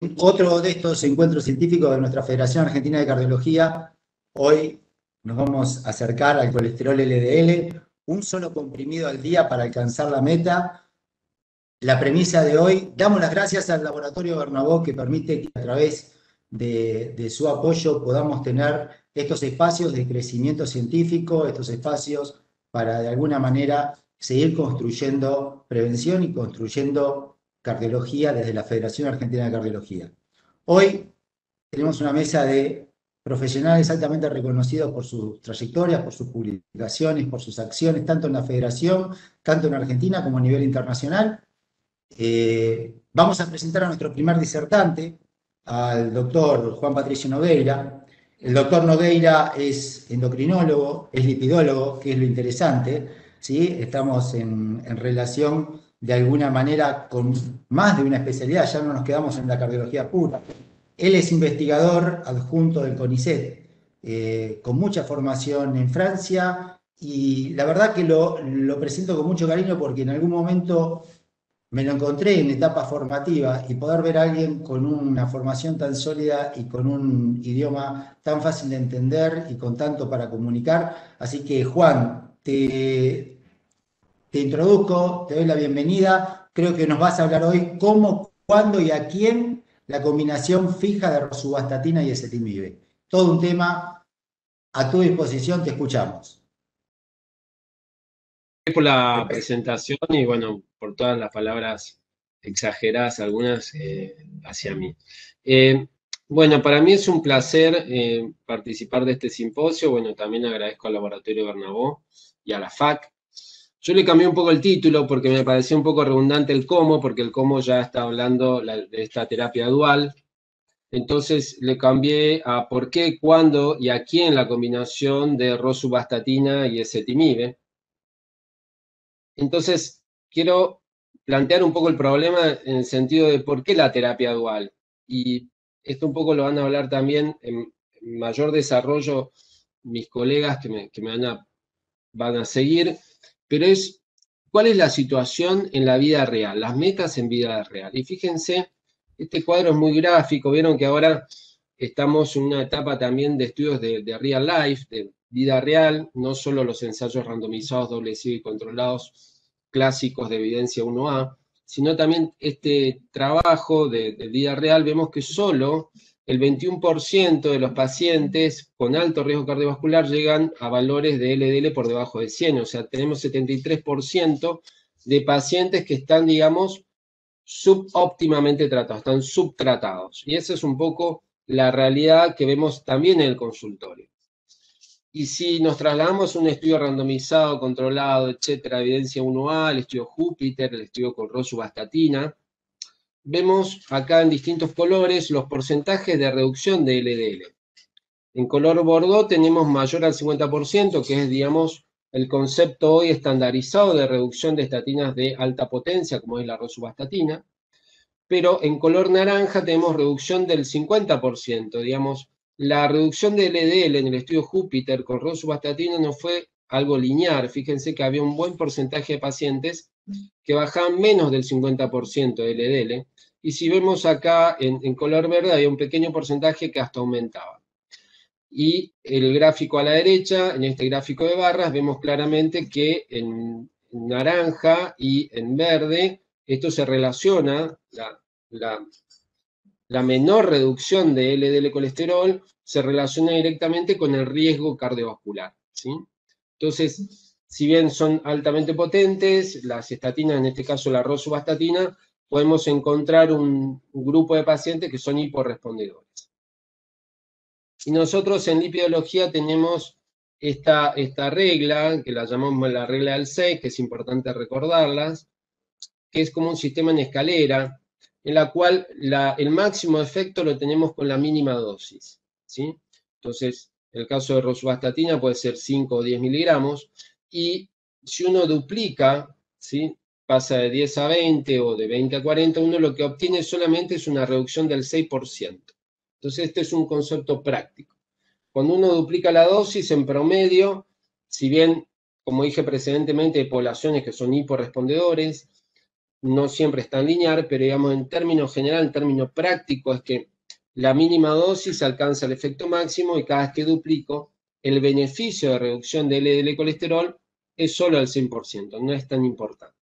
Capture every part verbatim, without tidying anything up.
otro de estos encuentros científicos de nuestra Federación Argentina de Cardiología. Hoy nos vamos a acercar al colesterol L D L, un solo comprimido al día para alcanzar la meta. La premisa de hoy: damos las gracias al Laboratorio Bernabó, que permite que a través de, de su apoyo podamos tener estos espacios de crecimiento científico, estos espacios para de alguna manera seguir construyendo prevención y construyendo cardiología desde la Federación Argentina de Cardiología. Hoy tenemos una mesa de profesionales altamente reconocidos por sus trayectorias, por sus publicaciones, por sus acciones, tanto en la Federación, tanto en Argentina como a nivel internacional. Eh, vamos a presentar a nuestro primer disertante, al doctor Juan Patricio Nogueira. El doctor Nogueira es endocrinólogo, es lipidólogo, que es lo interesante, ¿sí? Estamos en, en relación de alguna manera con más de una especialidad, ya no nos quedamos en la cardiología pura. Él es investigador adjunto del CONICET, eh, con mucha formación en Francia, y la verdad que lo, lo presento con mucho cariño porque en algún momento me lo encontré en etapa formativa, y poder ver a alguien con una formación tan sólida y con un idioma tan fácil de entender y con tanto para comunicar. Así que, Juan, te, te introduzco, te doy la bienvenida. Creo que nos vas a hablar hoy cómo, cuándo y a quién la combinación fija de rosuvastatina y ezetimibe. Todo un tema a tu disposición, te escuchamos. Por la presentación y bueno, por todas las palabras exageradas, algunas eh, hacia mí. Eh, bueno, para mí es un placer eh, participar de este simposio. Bueno, también agradezco al Laboratorio Bernabó y a la F A C. Yo le cambié un poco el título porque me pareció un poco redundante el cómo, porque el cómo ya está hablando de esta terapia dual. Entonces le cambié a por qué, cuándo y a quién la combinación de rosuvastatina y ezetimibe. Entonces, quiero plantear un poco el problema en el sentido de por qué la terapia dual. Y esto un poco lo van a hablar también en mayor desarrollo mis colegas que me, que me van, a, van a seguir, pero es cuál es la situación en la vida real, las metas en vida real. Y fíjense, este cuadro es muy gráfico, vieron que ahora estamos en una etapa también de estudios de, de real life, de vida real, no solo los ensayos randomizados, doble ciego y controlados clásicos de evidencia uno A, sino también este trabajo de, de vida real. Vemos que solo el veintiuno por ciento de los pacientes con alto riesgo cardiovascular llegan a valores de L D L por debajo de cien, o sea, tenemos setenta y tres por ciento de pacientes que están, digamos, subóptimamente tratados, están subtratados. Y esa es un poco la realidad que vemos también en el consultorio. Y si nos trasladamos a un estudio randomizado, controlado, etcétera, evidencia uno A, el estudio Júpiter, el estudio con rosuvastatina, vemos acá en distintos colores los porcentajes de reducción de L D L. En color bordó tenemos mayor al cincuenta por ciento, que es, digamos, el concepto hoy estandarizado de reducción de estatinas de alta potencia, como es la rosuvastatina. Pero en color naranja tenemos reducción del cincuenta por ciento, digamos. La reducción de L D L en el estudio Júpiter con rosuvastatina no fue algo lineal. Fíjense que había un buen porcentaje de pacientes que bajaban menos del cincuenta por ciento de L D L. Y si vemos acá en, en color verde, había un pequeño porcentaje que hasta aumentaba. Y el gráfico a la derecha, en este gráfico de barras, vemos claramente que en naranja y en verde, esto se relaciona, la, la, la menor reducción de L D L colesterol se relaciona directamente con el riesgo cardiovascular, ¿sí? Entonces, si bien son altamente potentes, las estatinas, en este caso la rosuvastatina, podemos encontrar un, un grupo de pacientes que son hiporrespondedores. Y nosotros en lipidología tenemos esta, esta regla, que la llamamos la regla del seis, que es importante recordarlas, que es como un sistema en escalera, en la cual la, el máximo efecto lo tenemos con la mínima dosis, ¿sí? Entonces, en el caso de rosuvastatina puede ser cinco o diez miligramos, y si uno duplica, ¿sí?, pasa de diez a veinte o de veinte a cuarenta, uno lo que obtiene solamente es una reducción del seis por ciento. Entonces, este es un concepto práctico. Cuando uno duplica la dosis, en promedio, si bien, como dije precedentemente, hay poblaciones que son hiporrespondedores, no siempre es tan lineal, pero digamos en términos general, en términos prácticos, es que la mínima dosis alcanza el efecto máximo y cada vez que duplico, el beneficio de reducción de L D L colesterol es solo al cien por ciento, no es tan importante.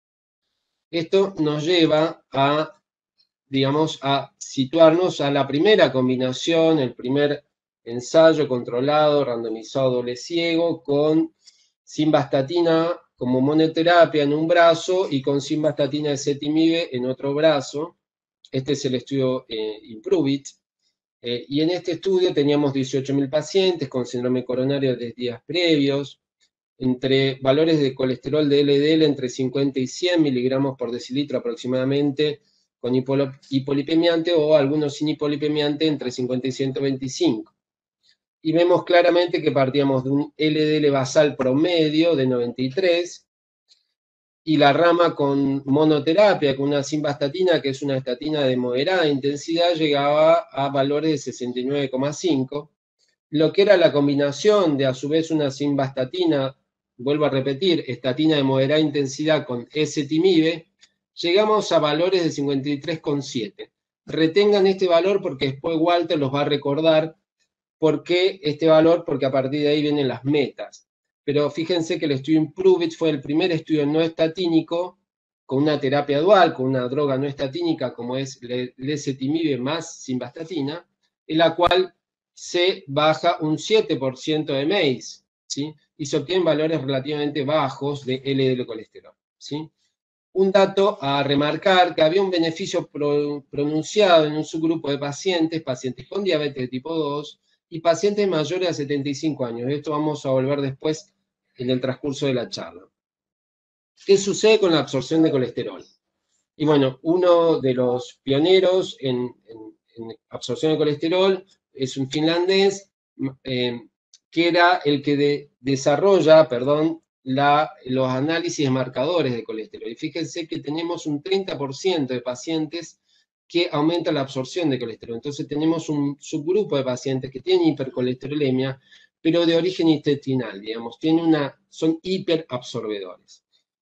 Esto nos lleva a, digamos, a situarnos a la primera combinación, el primer ensayo controlado, randomizado, doble ciego, con simvastatina como monoterapia en un brazo y con simvastatina de ezetimibe en otro brazo. Este es el estudio eh, IMPROVE-IT. Eh, y en este estudio teníamos dieciocho mil pacientes con síndrome coronario de días previos, entre valores de colesterol de L D L entre cincuenta y cien miligramos por decilitro aproximadamente, con hipolipemiante o algunos sin hipolipemiante entre cincuenta y ciento veinticinco. Y vemos claramente que partíamos de un L D L basal promedio de noventa y tres, y la rama con monoterapia, con una simvastatina, que es una estatina de moderada intensidad, llegaba a valores de sesenta y nueve coma cinco. Lo que era la combinación de, a su vez, una simvastatina, vuelvo a repetir, estatina de moderada intensidad con ezetimibe, llegamos a valores de cincuenta y tres coma siete. Retengan este valor porque después Walter los va a recordar. ¿Por qué este valor? Porque a partir de ahí vienen las metas. Pero fíjense que el estudio IMPROVE-IT fue el primer estudio no estatínico con una terapia dual, con una droga no estatínica como es el ezetimibe más simvastatina, en la cual se baja un siete por ciento de M A C E, ¿sí? Y se obtienen valores relativamente bajos de L D L colesterol, ¿sí? Un dato a remarcar, que había un beneficio pro, pronunciado en un subgrupo de pacientes, pacientes con diabetes de tipo dos y pacientes mayores a setenta y cinco años. De esto vamos a volver después en el transcurso de la charla. ¿Qué sucede con la absorción de colesterol? Y bueno, uno de los pioneros en, en, en absorción de colesterol es un finlandés, eh, que era el que de, desarrolla, perdón, la, los análisis de marcadores de colesterol. Y fíjense que tenemos un treinta por ciento de pacientes que aumenta la absorción de colesterol. Entonces tenemos un subgrupo de pacientes que tienen hipercolesterolemia, pero de origen intestinal, digamos, tienen una, son hiperabsorbedores.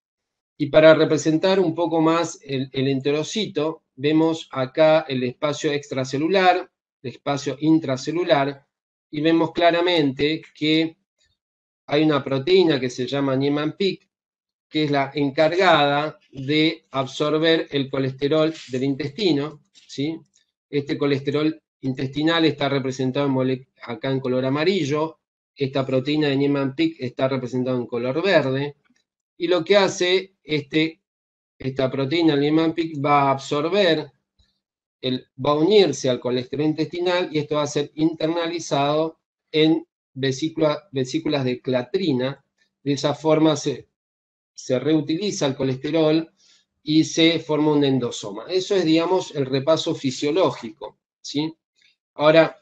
Y para representar un poco más el, el enterocito, vemos acá el espacio extracelular, el espacio intracelular, y vemos claramente que hay una proteína que se llama Niemann-Pick, que es la encargada de absorber el colesterol del intestino, ¿sí? Este colesterol intestinal está representado en acá en color amarillo, esta proteína de Niemann-Pick está representada en color verde, y lo que hace este, esta proteína Niemann-Pick va a absorber, el, va a unirse al colesterol intestinal y esto va a ser internalizado en vesícula, vesículas de clatrina. De esa forma se, se reutiliza el colesterol y se forma un endosoma. Eso es, digamos, el repaso fisiológico, ¿sí? Ahora,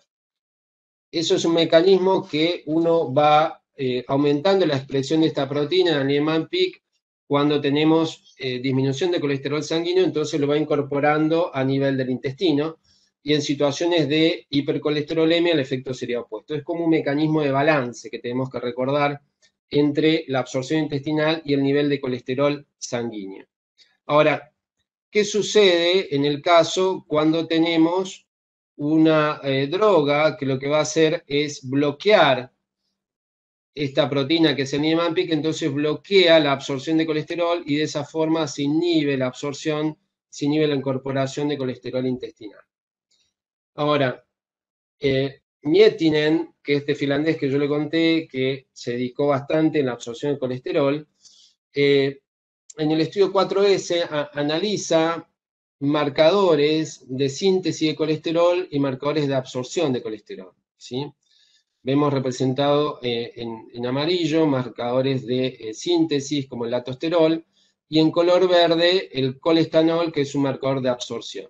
eso es un mecanismo que uno va eh, aumentando la expresión de esta proteína, la Niemann-Pick, cuando tenemos eh, disminución de colesterol sanguíneo, entonces lo va incorporando a nivel del intestino, y en situaciones de hipercolesterolemia el efecto sería opuesto. Es como un mecanismo de balance que tenemos que recordar entre la absorción intestinal y el nivel de colesterol sanguíneo. Ahora, ¿qué sucede en el caso cuando tenemos una eh, droga que lo que va a hacer es bloquear esta proteína que es el Niemann-Pick, entonces bloquea la absorción de colesterol y de esa forma se inhibe la absorción, se inhibe la incorporación de colesterol intestinal? Ahora, eh, Miettinen, que es este finlandés que yo le conté, que se dedicó bastante en la absorción de colesterol, eh, en el estudio cuatro ese a, analiza marcadores de síntesis de colesterol y marcadores de absorción de colesterol, ¿sí? Vemos representado eh, en, en amarillo marcadores de eh, síntesis como el latosterol, y en color verde el colestanol, que es un marcador de absorción.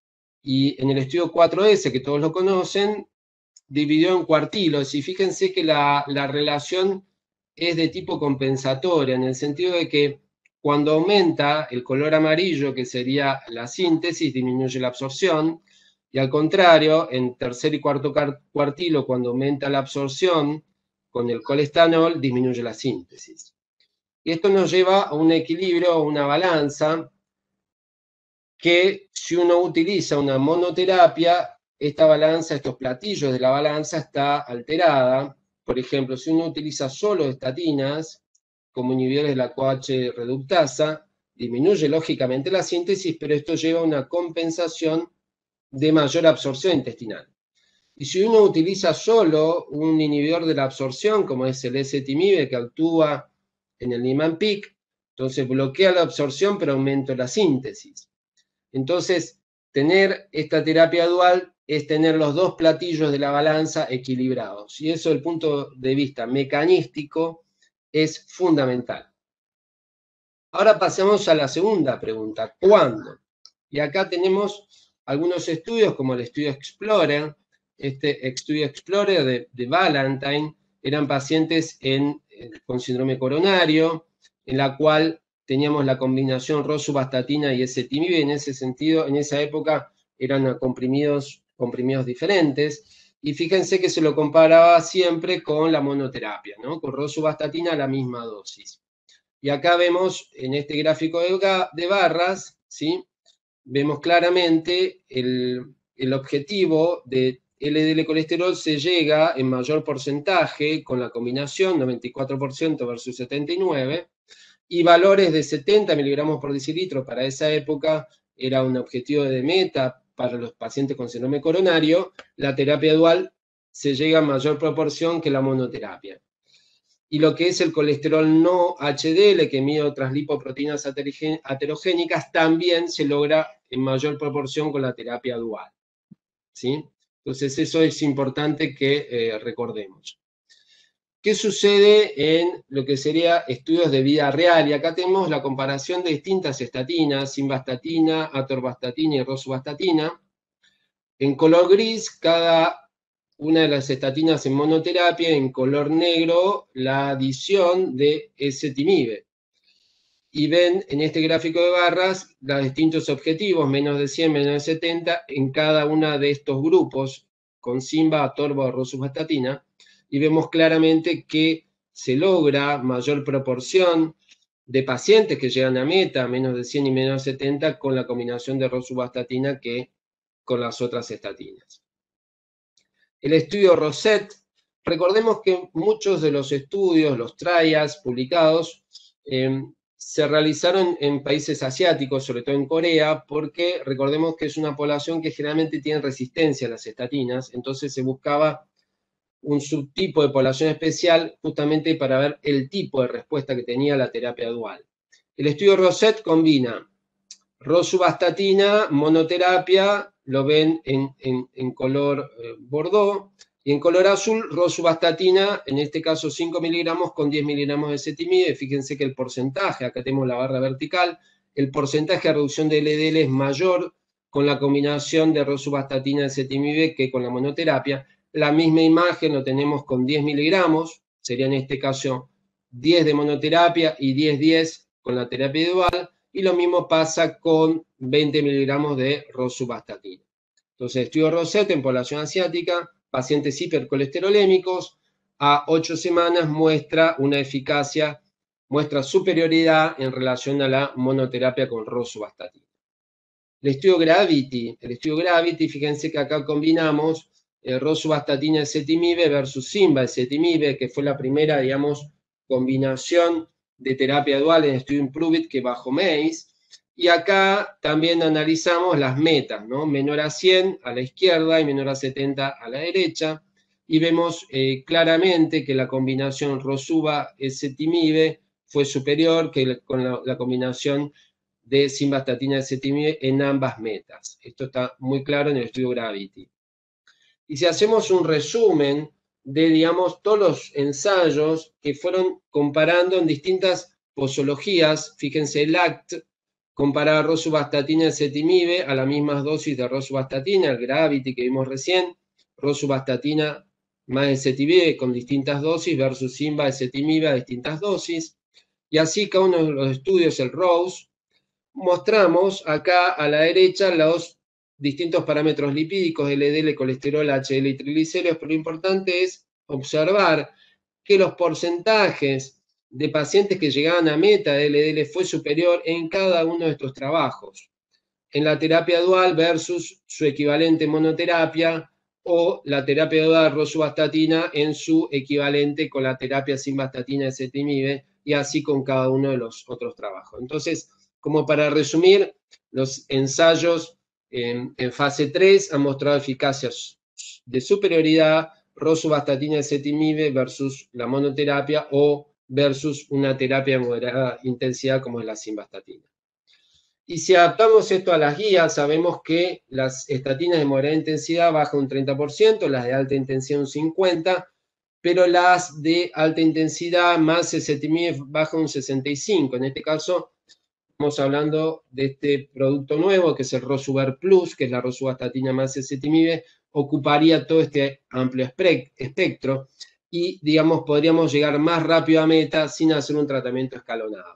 Y en el estudio cuatro ese, que todos lo conocen, dividió en cuartilos, y fíjense que la, la relación es de tipo compensatoria, en el sentido de que cuando aumenta el color amarillo, que sería la síntesis, disminuye la absorción, y al contrario, en tercer y cuarto cuartilo, cuando aumenta la absorción con el colestanol, disminuye la síntesis. Y esto nos lleva a un equilibrio, a una balanza, que si uno utiliza una monoterapia, esta balanza, estos platillos de la balanza está alterada. Por ejemplo, si uno utiliza solo estatinas como inhibidores de la C O H reductasa, disminuye lógicamente la síntesis, pero esto lleva a una compensación de mayor absorción intestinal. Y si uno utiliza solo un inhibidor de la absorción, como es el ezetimibe, que actúa en el Niemann-Pick, entonces bloquea la absorción, pero aumenta la síntesis. Entonces, tener esta terapia dual es tener los dos platillos de la balanza equilibrados. Y eso, desde el punto de vista mecanístico, es fundamental. Ahora pasemos a la segunda pregunta, ¿cuándo? Y acá tenemos algunos estudios, como el estudio Explorer. Este estudio Explorer de, de Valentine eran pacientes en, con síndrome coronario, en la cual teníamos la combinación rosuvastatina y ezetimibe. En ese sentido, en esa época eran comprimidos, comprimidos diferentes. Y fíjense que se lo comparaba siempre con la monoterapia, ¿no? Con rosuvastatina a la misma dosis. Y acá vemos en este gráfico de, de barras, ¿sí? Vemos claramente el, el objetivo de L D L colesterol se llega en mayor porcentaje con la combinación, noventa y cuatro por ciento versus setenta y nueve por ciento, y valores de setenta miligramos por decilitro para esa época era un objetivo de meta para los pacientes con síndrome coronario. La terapia dual se llega en mayor proporción que la monoterapia. Y lo que es el colesterol no H D L, que mide otras lipoproteínas aterogénicas, también se logra en mayor proporción con la terapia dual, ¿sí? Entonces eso es importante que eh, recordemos. ¿Qué sucede en lo que sería estudios de vida real? Y acá tenemos la comparación de distintas estatinas, simvastatina, atorvastatina y rosuvastatina. En color gris, cada una de las estatinas en monoterapia, en color negro, la adición de ezetimibe. Y ven en este gráfico de barras los distintos objetivos, menos de cien, menos de setenta, en cada uno de estos grupos, con simba, atorva o rosuvastatina, y vemos claramente que se logra mayor proporción de pacientes que llegan a meta, menos de cien y menos de setenta, con la combinación de rosuvastatina que con las otras estatinas. El estudio Rosette, recordemos que muchos de los estudios, los trials publicados, eh, se realizaron en países asiáticos, sobre todo en Corea, porque recordemos que es una población que generalmente tiene resistencia a las estatinas, entonces se buscaba un subtipo de población especial justamente para ver el tipo de respuesta que tenía la terapia dual. El estudio Rosette combina rosuvastatina, monoterapia, lo ven en, en, en color eh, bordeaux, y en color azul, rosuvastatina, en este caso cinco miligramos con diez miligramos de ezetimibe. Fíjense que el porcentaje, acá tenemos la barra vertical, el porcentaje de reducción de L D L es mayor con la combinación de rosuvastatina y ezetimibe que con la monoterapia. La misma imagen lo tenemos con diez miligramos, sería en este caso diez de monoterapia y diez diez con la terapia dual. Y lo mismo pasa con veinte miligramos de rosuvastatina. Entonces, estudio Rosette en población asiática, pacientes hipercolesterolémicos, a ocho semanas muestra una eficacia, muestra superioridad en relación a la monoterapia con rosuvastatina. El estudio Gravity, el estudio Gravity, fíjense que acá combinamos eh, rosuvastatina ezetimibe versus simba ezetimibe, que fue la primera, digamos, combinación de terapia dual en estudio Improve-It que bajo M A C E. Y acá también analizamos las metas, ¿no? Menor a cien a la izquierda y menor a setenta a la derecha. Y vemos eh, claramente que la combinación rosuva-ezetimibe fue superior que la, con la, la combinación de simvastatina-ezetimibe en ambas metas. Esto está muy claro en el estudio Gravity. Y si hacemos un resumen de, digamos, todos los ensayos que fueron comparando en distintas posologías, fíjense el A C T, comparar rosuvastatina y ezetimibe a las mismas dosis de rosuvastatina, el Gravity que vimos recién, rosuvastatina más ezetimibe con distintas dosis versus simba ezetimibe a distintas dosis. Y así cada uno de los estudios, el Rose, mostramos acá a la derecha los distintos parámetros lipídicos, L D L, colesterol, H L y triglicéridos, pero lo importante es observar que los porcentajes de pacientes que llegaban a meta de L D L fue superior en cada uno de estos trabajos. en la terapia dual versus su equivalente monoterapia, o la terapia dual rosuvastatina en su equivalente con la terapia simvastatina ezetimibe, y así con cada uno de los otros trabajos. Entonces, como para resumir, los ensayos en, en fase tres han mostrado eficacias de superioridad rosuvastatina ezetimibe versus la monoterapia o versus una terapia de moderada intensidad como es la simvastatina. Y si adaptamos esto a las guías, sabemos que las estatinas de moderada intensidad bajan un treinta por ciento, las de alta intensidad un cincuenta por ciento, pero las de alta intensidad más ezetimibe bajan un sesenta y cinco por ciento. En este caso, estamos hablando de este producto nuevo, que es el Rosuver Plus, que es la rosuvastatina más ezetimibe, ocuparía todo este amplio espectro y, digamos, podríamos llegar más rápido a meta sin hacer un tratamiento escalonado.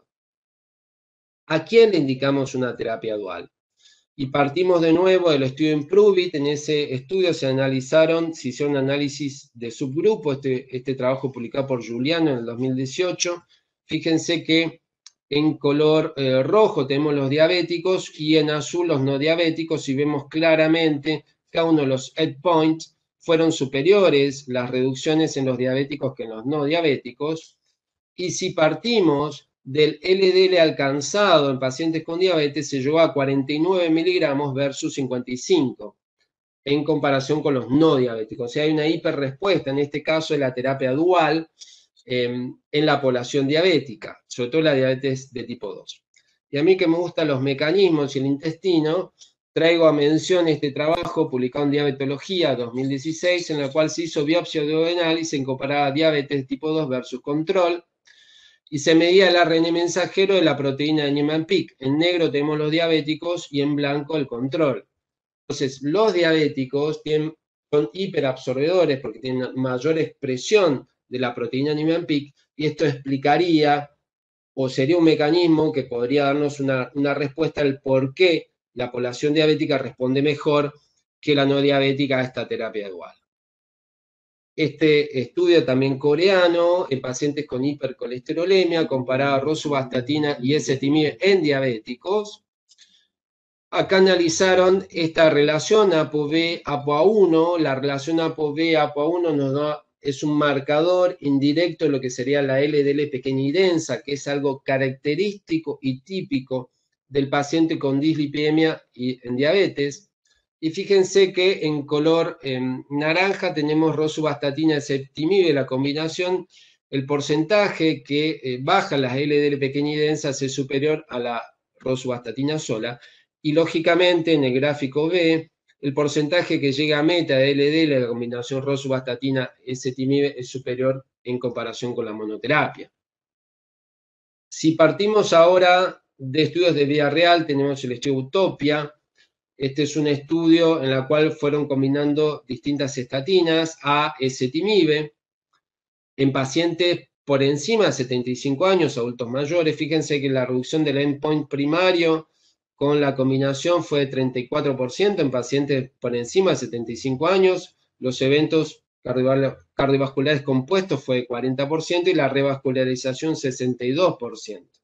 ¿A quién le indicamos una terapia dual? Y partimos de nuevo del estudio Improve-It. En ese estudio se analizaron, se hicieron análisis de subgrupo, este, este trabajo publicado por Giuliano en el dos mil dieciocho. Fíjense que en color eh, rojo tenemos los diabéticos y en azul los no diabéticos, y vemos claramente cada uno de los endpoints fueron superiores las reducciones en los diabéticos que en los no diabéticos. Y si partimos del L D L alcanzado en pacientes con diabetes, se llegó a cuarenta y nueve miligramos versus cincuenta y cinco en comparación con los no diabéticos. O sea, hay una hiperrespuesta en este caso de la terapia dual eh, en la población diabética, sobre todo la diabetes de tipo dos. Y a mí, que me gustan los mecanismos y el intestino, traigo a mención este trabajo publicado en Diabetología dos mil dieciséis, en el cual se hizo biopsia duodenal en comparada diabetes de tipo dos versus control, y se medía el A R N mensajero de la proteína de Niemann-Pick. En negro tenemos los diabéticos y en blanco el control. Entonces, los diabéticos tienen, son hiperabsorbedores porque tienen mayor expresión de la proteína Niemann-Pick, y esto explicaría, o sería un mecanismo que podría darnos una, una respuesta al por qué la población diabética responde mejor que la no diabética a esta terapia dual. Este estudio también coreano en pacientes con hipercolesterolemia comparaba rosuvastatina y ezetimibe en diabéticos. Acá analizaron esta relación ApoB A P O A uno. La relación ApoB A P O A uno nos da, es un marcador indirecto de lo que sería la L D L pequeña y densa, que es algo característico y típico del paciente con dislipidemia y en diabetes. Y fíjense que en color eh, naranja tenemos rosuvastatina ezetimibe, la combinación. El porcentaje que eh, baja las L D L pequeña y densas es superior a la rosuvastatina sola. Y lógicamente en el gráfico B, el porcentaje que llega a meta de L D L de la combinación rosuvastatina ezetimibe es superior en comparación con la monoterapia. Si partimos ahora de estudios de vida real, tenemos el estudio Utopia. Este es un estudio en el cual fueron combinando distintas estatinas a ezetimibe en pacientes por encima de setenta y cinco años, adultos mayores. Fíjense que la reducción del endpoint primario con la combinación fue de treinta y cuatro por ciento en pacientes por encima de setenta y cinco años. Los eventos cardiovasculares compuestos fue de cuarenta por ciento y la revascularización sesenta y dos por ciento.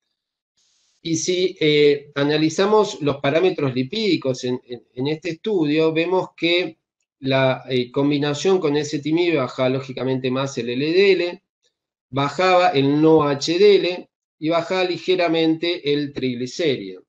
Y si eh, analizamos los parámetros lipídicos en, en, en este estudio, vemos que la eh, combinación con ezetimibe bajaba lógicamente más el L D L, bajaba el no H D L y bajaba ligeramente el triglicérido.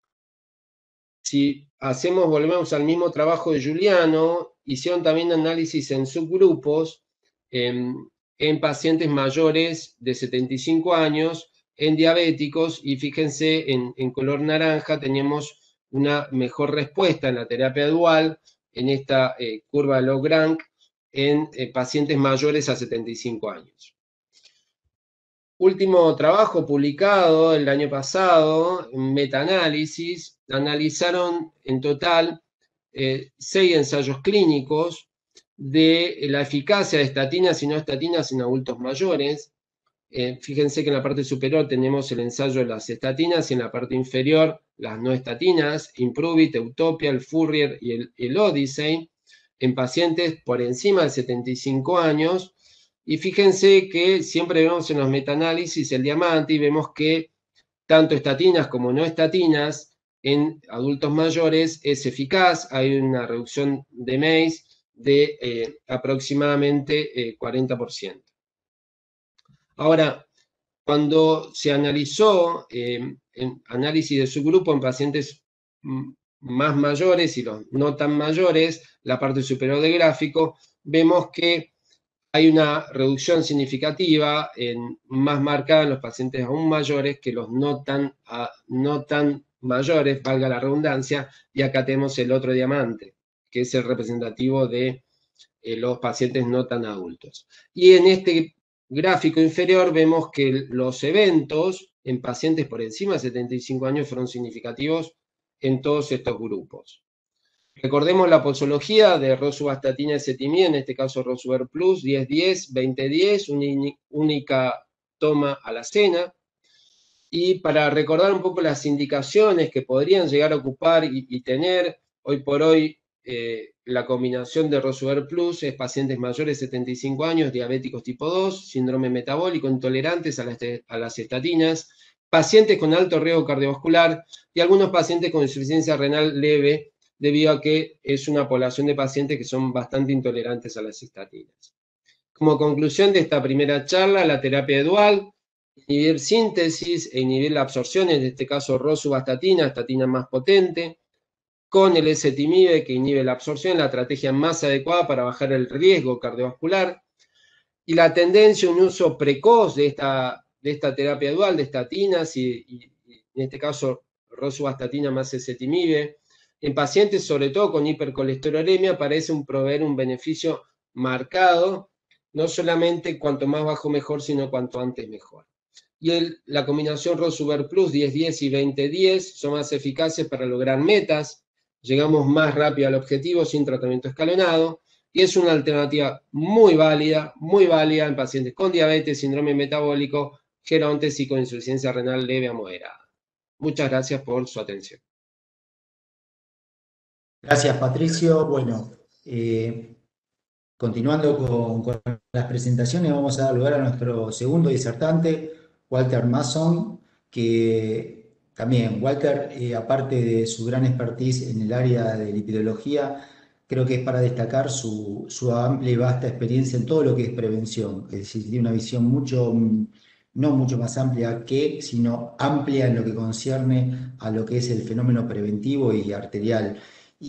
Si hacemos, volvemos al mismo trabajo de Giuliano, hicieron también análisis en subgrupos eh, en pacientes mayores de setenta y cinco años, en diabéticos, y fíjense en, en color naranja tenemos una mejor respuesta en la terapia dual en esta eh, curva Log-Rank en eh, pacientes mayores a setenta y cinco años. Último trabajo publicado el año pasado, en metaanálisis, analizaron en total eh, seis ensayos clínicos de la eficacia de estatinas y no estatinas en adultos mayores. Eh, fíjense que en la parte superior tenemos el ensayo de las estatinas y en la parte inferior las no estatinas, Improve-It, Utopia, el Fourier y el, el Odyssey, en pacientes por encima de setenta y cinco años. Y fíjense que siempre vemos en los metaanálisis el diamante y vemos que tanto estatinas como no estatinas en adultos mayores es eficaz. Hay una reducción de M A I C de eh, aproximadamente eh, cuarenta por ciento. Ahora, cuando se analizó eh, en análisis de subgrupo en pacientes más mayores y los no tan mayores, la parte superior del gráfico, vemos que hay una reducción significativa, en, más marcada en los pacientes aún mayores que los no tan, a, no tan mayores, valga la redundancia, y acá tenemos el otro diamante, que es el representativo de eh, los pacientes no tan adultos. Y en este gráfico inferior vemos que los eventos en pacientes por encima de setenta y cinco años fueron significativos en todos estos grupos. Recordemos la posología de rosuvastatina y ezetimibe, en este caso Rosuver Plus, diez diez, veinte diez, única toma a la cena. Y para recordar un poco las indicaciones que podrían llegar a ocupar y, y tener, hoy por hoy eh, la combinación de Rosuver Plus es pacientes mayores de setenta y cinco años, diabéticos tipo dos, síndrome metabólico, intolerantes a las, a las estatinas, pacientes con alto riesgo cardiovascular y algunos pacientes con insuficiencia renal leve, debido a que es una población de pacientes que son bastante intolerantes a las estatinas. Como conclusión de esta primera charla, la terapia dual, inhibir síntesis e inhibir la absorción, en este caso rosuvastatina, estatina más potente, con el ezetimibe que inhibe la absorción, la estrategia más adecuada para bajar el riesgo cardiovascular, y la tendencia a un uso precoz de esta, de esta terapia dual, de estatinas, y, y, y en este caso rosuvastatina más ezetimibe, en pacientes sobre todo con hipercolesterolemia parece un proveer un beneficio marcado, no solamente cuanto más bajo mejor, sino cuanto antes mejor. Y el, la combinación Rosuver Plus diez diez y veinte diez son más eficaces para lograr metas, llegamos más rápido al objetivo sin tratamiento escalonado, y es una alternativa muy válida, muy válida en pacientes con diabetes, síndrome metabólico, gerontes y con insuficiencia renal leve a moderada. Muchas gracias por su atención. Gracias, Patricio. Bueno, eh, continuando con, con las presentaciones, vamos a dar lugar a nuestro segundo disertante, Walter Mason, que también, Walter, eh, aparte de su gran expertise en el área de lipidología, creo que es para destacar su, su amplia y vasta experiencia en todo lo que es prevención, es decir, tiene una visión mucho, no mucho más amplia que, sino amplia en lo que concierne a lo que es el fenómeno preventivo y arterial.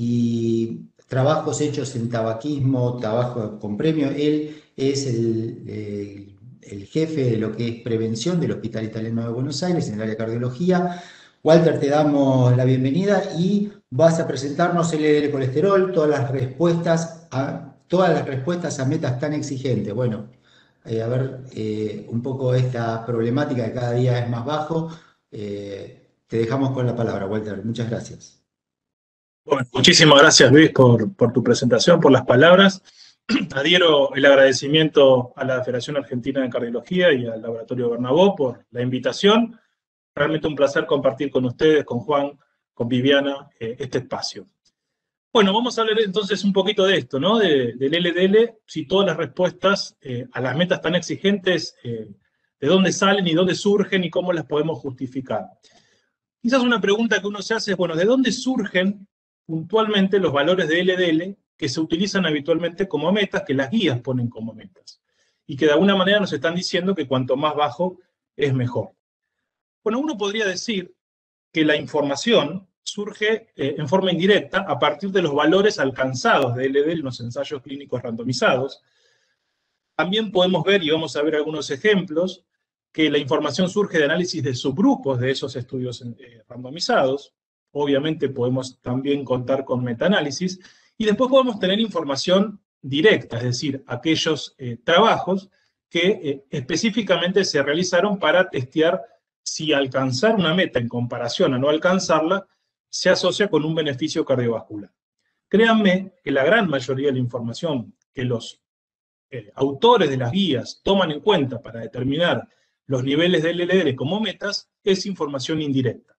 Y trabajos hechos en tabaquismo, trabajo con premio. Él es el, el, el jefe de lo que es prevención del Hospital Italiano de Buenos Aires en el área de cardiología. Walter, te damos la bienvenida y vas a presentarnos el L D L colesterol, todas las respuestas a, todas las respuestas a metas tan exigentes. Bueno, eh, a ver eh, un poco esta problemática que cada día es más bajo. Eh, te dejamos con la palabra, Walter. Muchas gracias. Bueno, muchísimas gracias, Luis, por, por tu presentación, por las palabras. Adhiero el agradecimiento a la Federación Argentina de Cardiología y al Laboratorio Bernabó por la invitación. Realmente un placer compartir con ustedes, con Juan, con Viviana, eh, este espacio. Bueno, vamos a hablar entonces un poquito de esto, ¿no? De, del L D L, si todas las respuestas eh, a las metas tan exigentes, eh, de dónde salen y dónde surgen y cómo las podemos justificar. Quizás una pregunta que uno se hace es, bueno, ¿de dónde surgen puntualmente los valores de L D L que se utilizan habitualmente como metas, que las guías ponen como metas? Y que de alguna manera nos están diciendo que cuanto más bajo es mejor. Bueno, uno podría decir que la información surge eh, en forma indirecta a partir de los valores alcanzados de L D L en los ensayos clínicos randomizados. También podemos ver, y vamos a ver algunos ejemplos, que la información surge de análisis de subgrupos de esos estudios eh, randomizados. Obviamente podemos también contar con metaanálisis. Y después podemos tener información directa, es decir, aquellos eh, trabajos que eh, específicamente se realizaron para testear si alcanzar una meta en comparación a no alcanzarla se asocia con un beneficio cardiovascular. Créanme que la gran mayoría de la información que los eh, autores de las guías toman en cuenta para determinar los niveles de L D L como metas es información indirecta.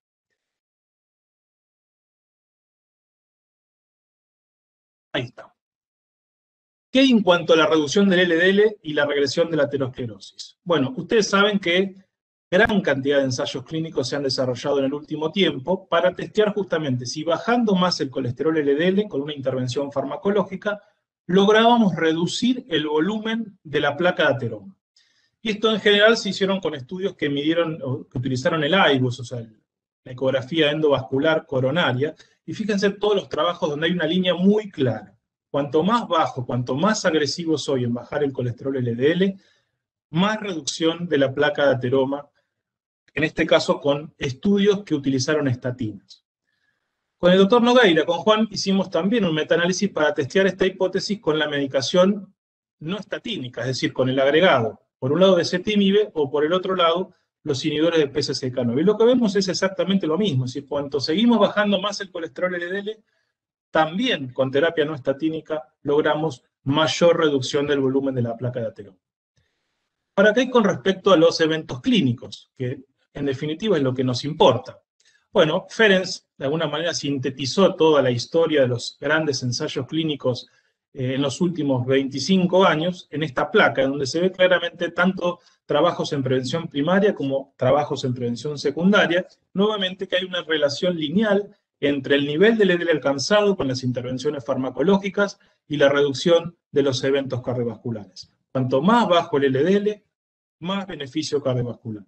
Ahí está. ¿Qué hay en cuanto a la reducción del L D L y la regresión de la aterosclerosis? Bueno, ustedes saben que gran cantidad de ensayos clínicos se han desarrollado en el último tiempo para testear justamente si bajando más el colesterol L D L con una intervención farmacológica, lográbamos reducir el volumen de la placa de ateroma. Y esto en general se hicieron con estudios que midieron, que utilizaron el I B U S, o sea, la ecografía endovascular coronaria, y fíjense todos los trabajos donde hay una línea muy clara. Cuanto más bajo, cuanto más agresivo soy en bajar el colesterol L D L, más reducción de la placa de ateroma, en este caso con estudios que utilizaron estatinas. Con el doctor Nogueira, con Juan, hicimos también un metaanálisis para testear esta hipótesis con la medicación no estatínica, es decir, con el agregado, por un lado de ezetimibe o por el otro lado los inhibidores de P C S K nueve. Y lo que vemos es exactamente lo mismo, es decir, cuanto seguimos bajando más el colesterol L D L, también con terapia no estatínica logramos mayor reducción del volumen de la placa de ateroma. Ahora, ¿qué hay con respecto a los eventos clínicos? Que en definitiva es lo que nos importa. Bueno, Ferenc de alguna manera sintetizó toda la historia de los grandes ensayos clínicos eh, en los últimos veinticinco años en esta placa, donde se ve claramente tanto trabajos en prevención primaria como trabajos en prevención secundaria, nuevamente que hay una relación lineal entre el nivel del L D L alcanzado con las intervenciones farmacológicas y la reducción de los eventos cardiovasculares. Cuanto más bajo el L D L, más beneficio cardiovascular.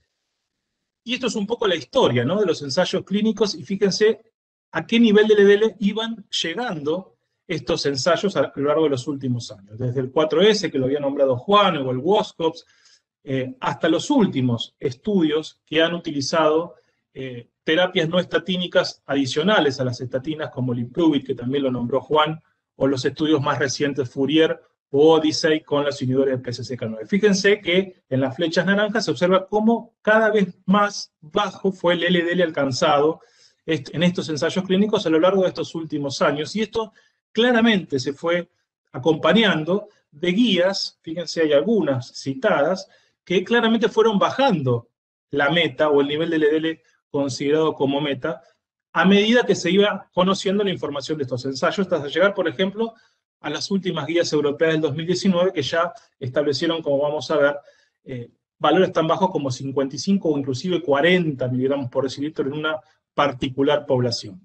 Y esto es un poco la historia, ¿no?, de los ensayos clínicos, y fíjense a qué nivel de L D L iban llegando estos ensayos a lo largo de los últimos años. Desde el cuatro S, que lo había nombrado Juan, o el WOSCOPS, eh, hasta los últimos estudios que han utilizado eh, terapias no estatínicas adicionales a las estatinas, como el Impruvit, que también lo nombró Juan, o los estudios más recientes Fourier o Odyssey con los inhibidores de P C S K nueve. Fíjense que en las flechas naranjas se observa cómo cada vez más bajo fue el L D L alcanzado en estos ensayos clínicos a lo largo de estos últimos años. Y esto claramente se fue acompañando de guías, fíjense, hay algunas citadas, que claramente fueron bajando la meta o el nivel de L D L considerado como meta a medida que se iba conociendo la información de estos ensayos, hasta llegar, por ejemplo, a las últimas guías europeas del dos mil diecinueve, que ya establecieron, como vamos a ver, eh, valores tan bajos como cincuenta y cinco o inclusive cuarenta miligramos por decilitro en una particular población.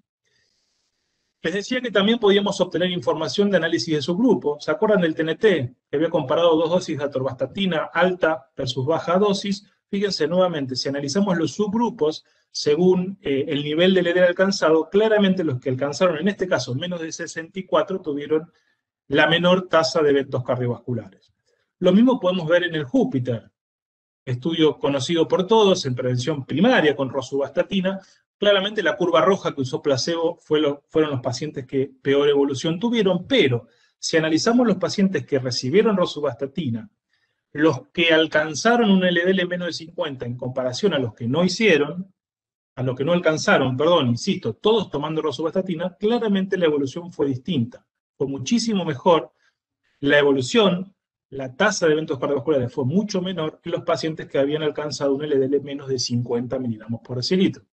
Les decía que también podíamos obtener información de análisis de subgrupo. ¿Se acuerdan del T N T? Que había comparado dos dosis de atorvastatina alta versus baja dosis. Fíjense nuevamente, si analizamos los subgrupos, según eh, el nivel de L D L alcanzado, claramente los que alcanzaron, en este caso, menos de sesenta y cuatro, tuvieron la menor tasa de eventos cardiovasculares. Lo mismo podemos ver en el Júpiter, estudio conocido por todos en prevención primaria con rosuvastatina. Claramente la curva roja que usó placebo fue lo, fueron los pacientes que peor evolución tuvieron, pero si analizamos los pacientes que recibieron rosuvastatina, los que alcanzaron un L D L menos de cincuenta en comparación a los que no hicieron, a los que no alcanzaron, perdón, insisto, todos tomando rosuvastatina, claramente la evolución fue distinta. Fue muchísimo mejor la evolución, la tasa de eventos cardiovasculares fue mucho menor que los pacientes que habían alcanzado un L D L menos de cincuenta miligramos por decilitro.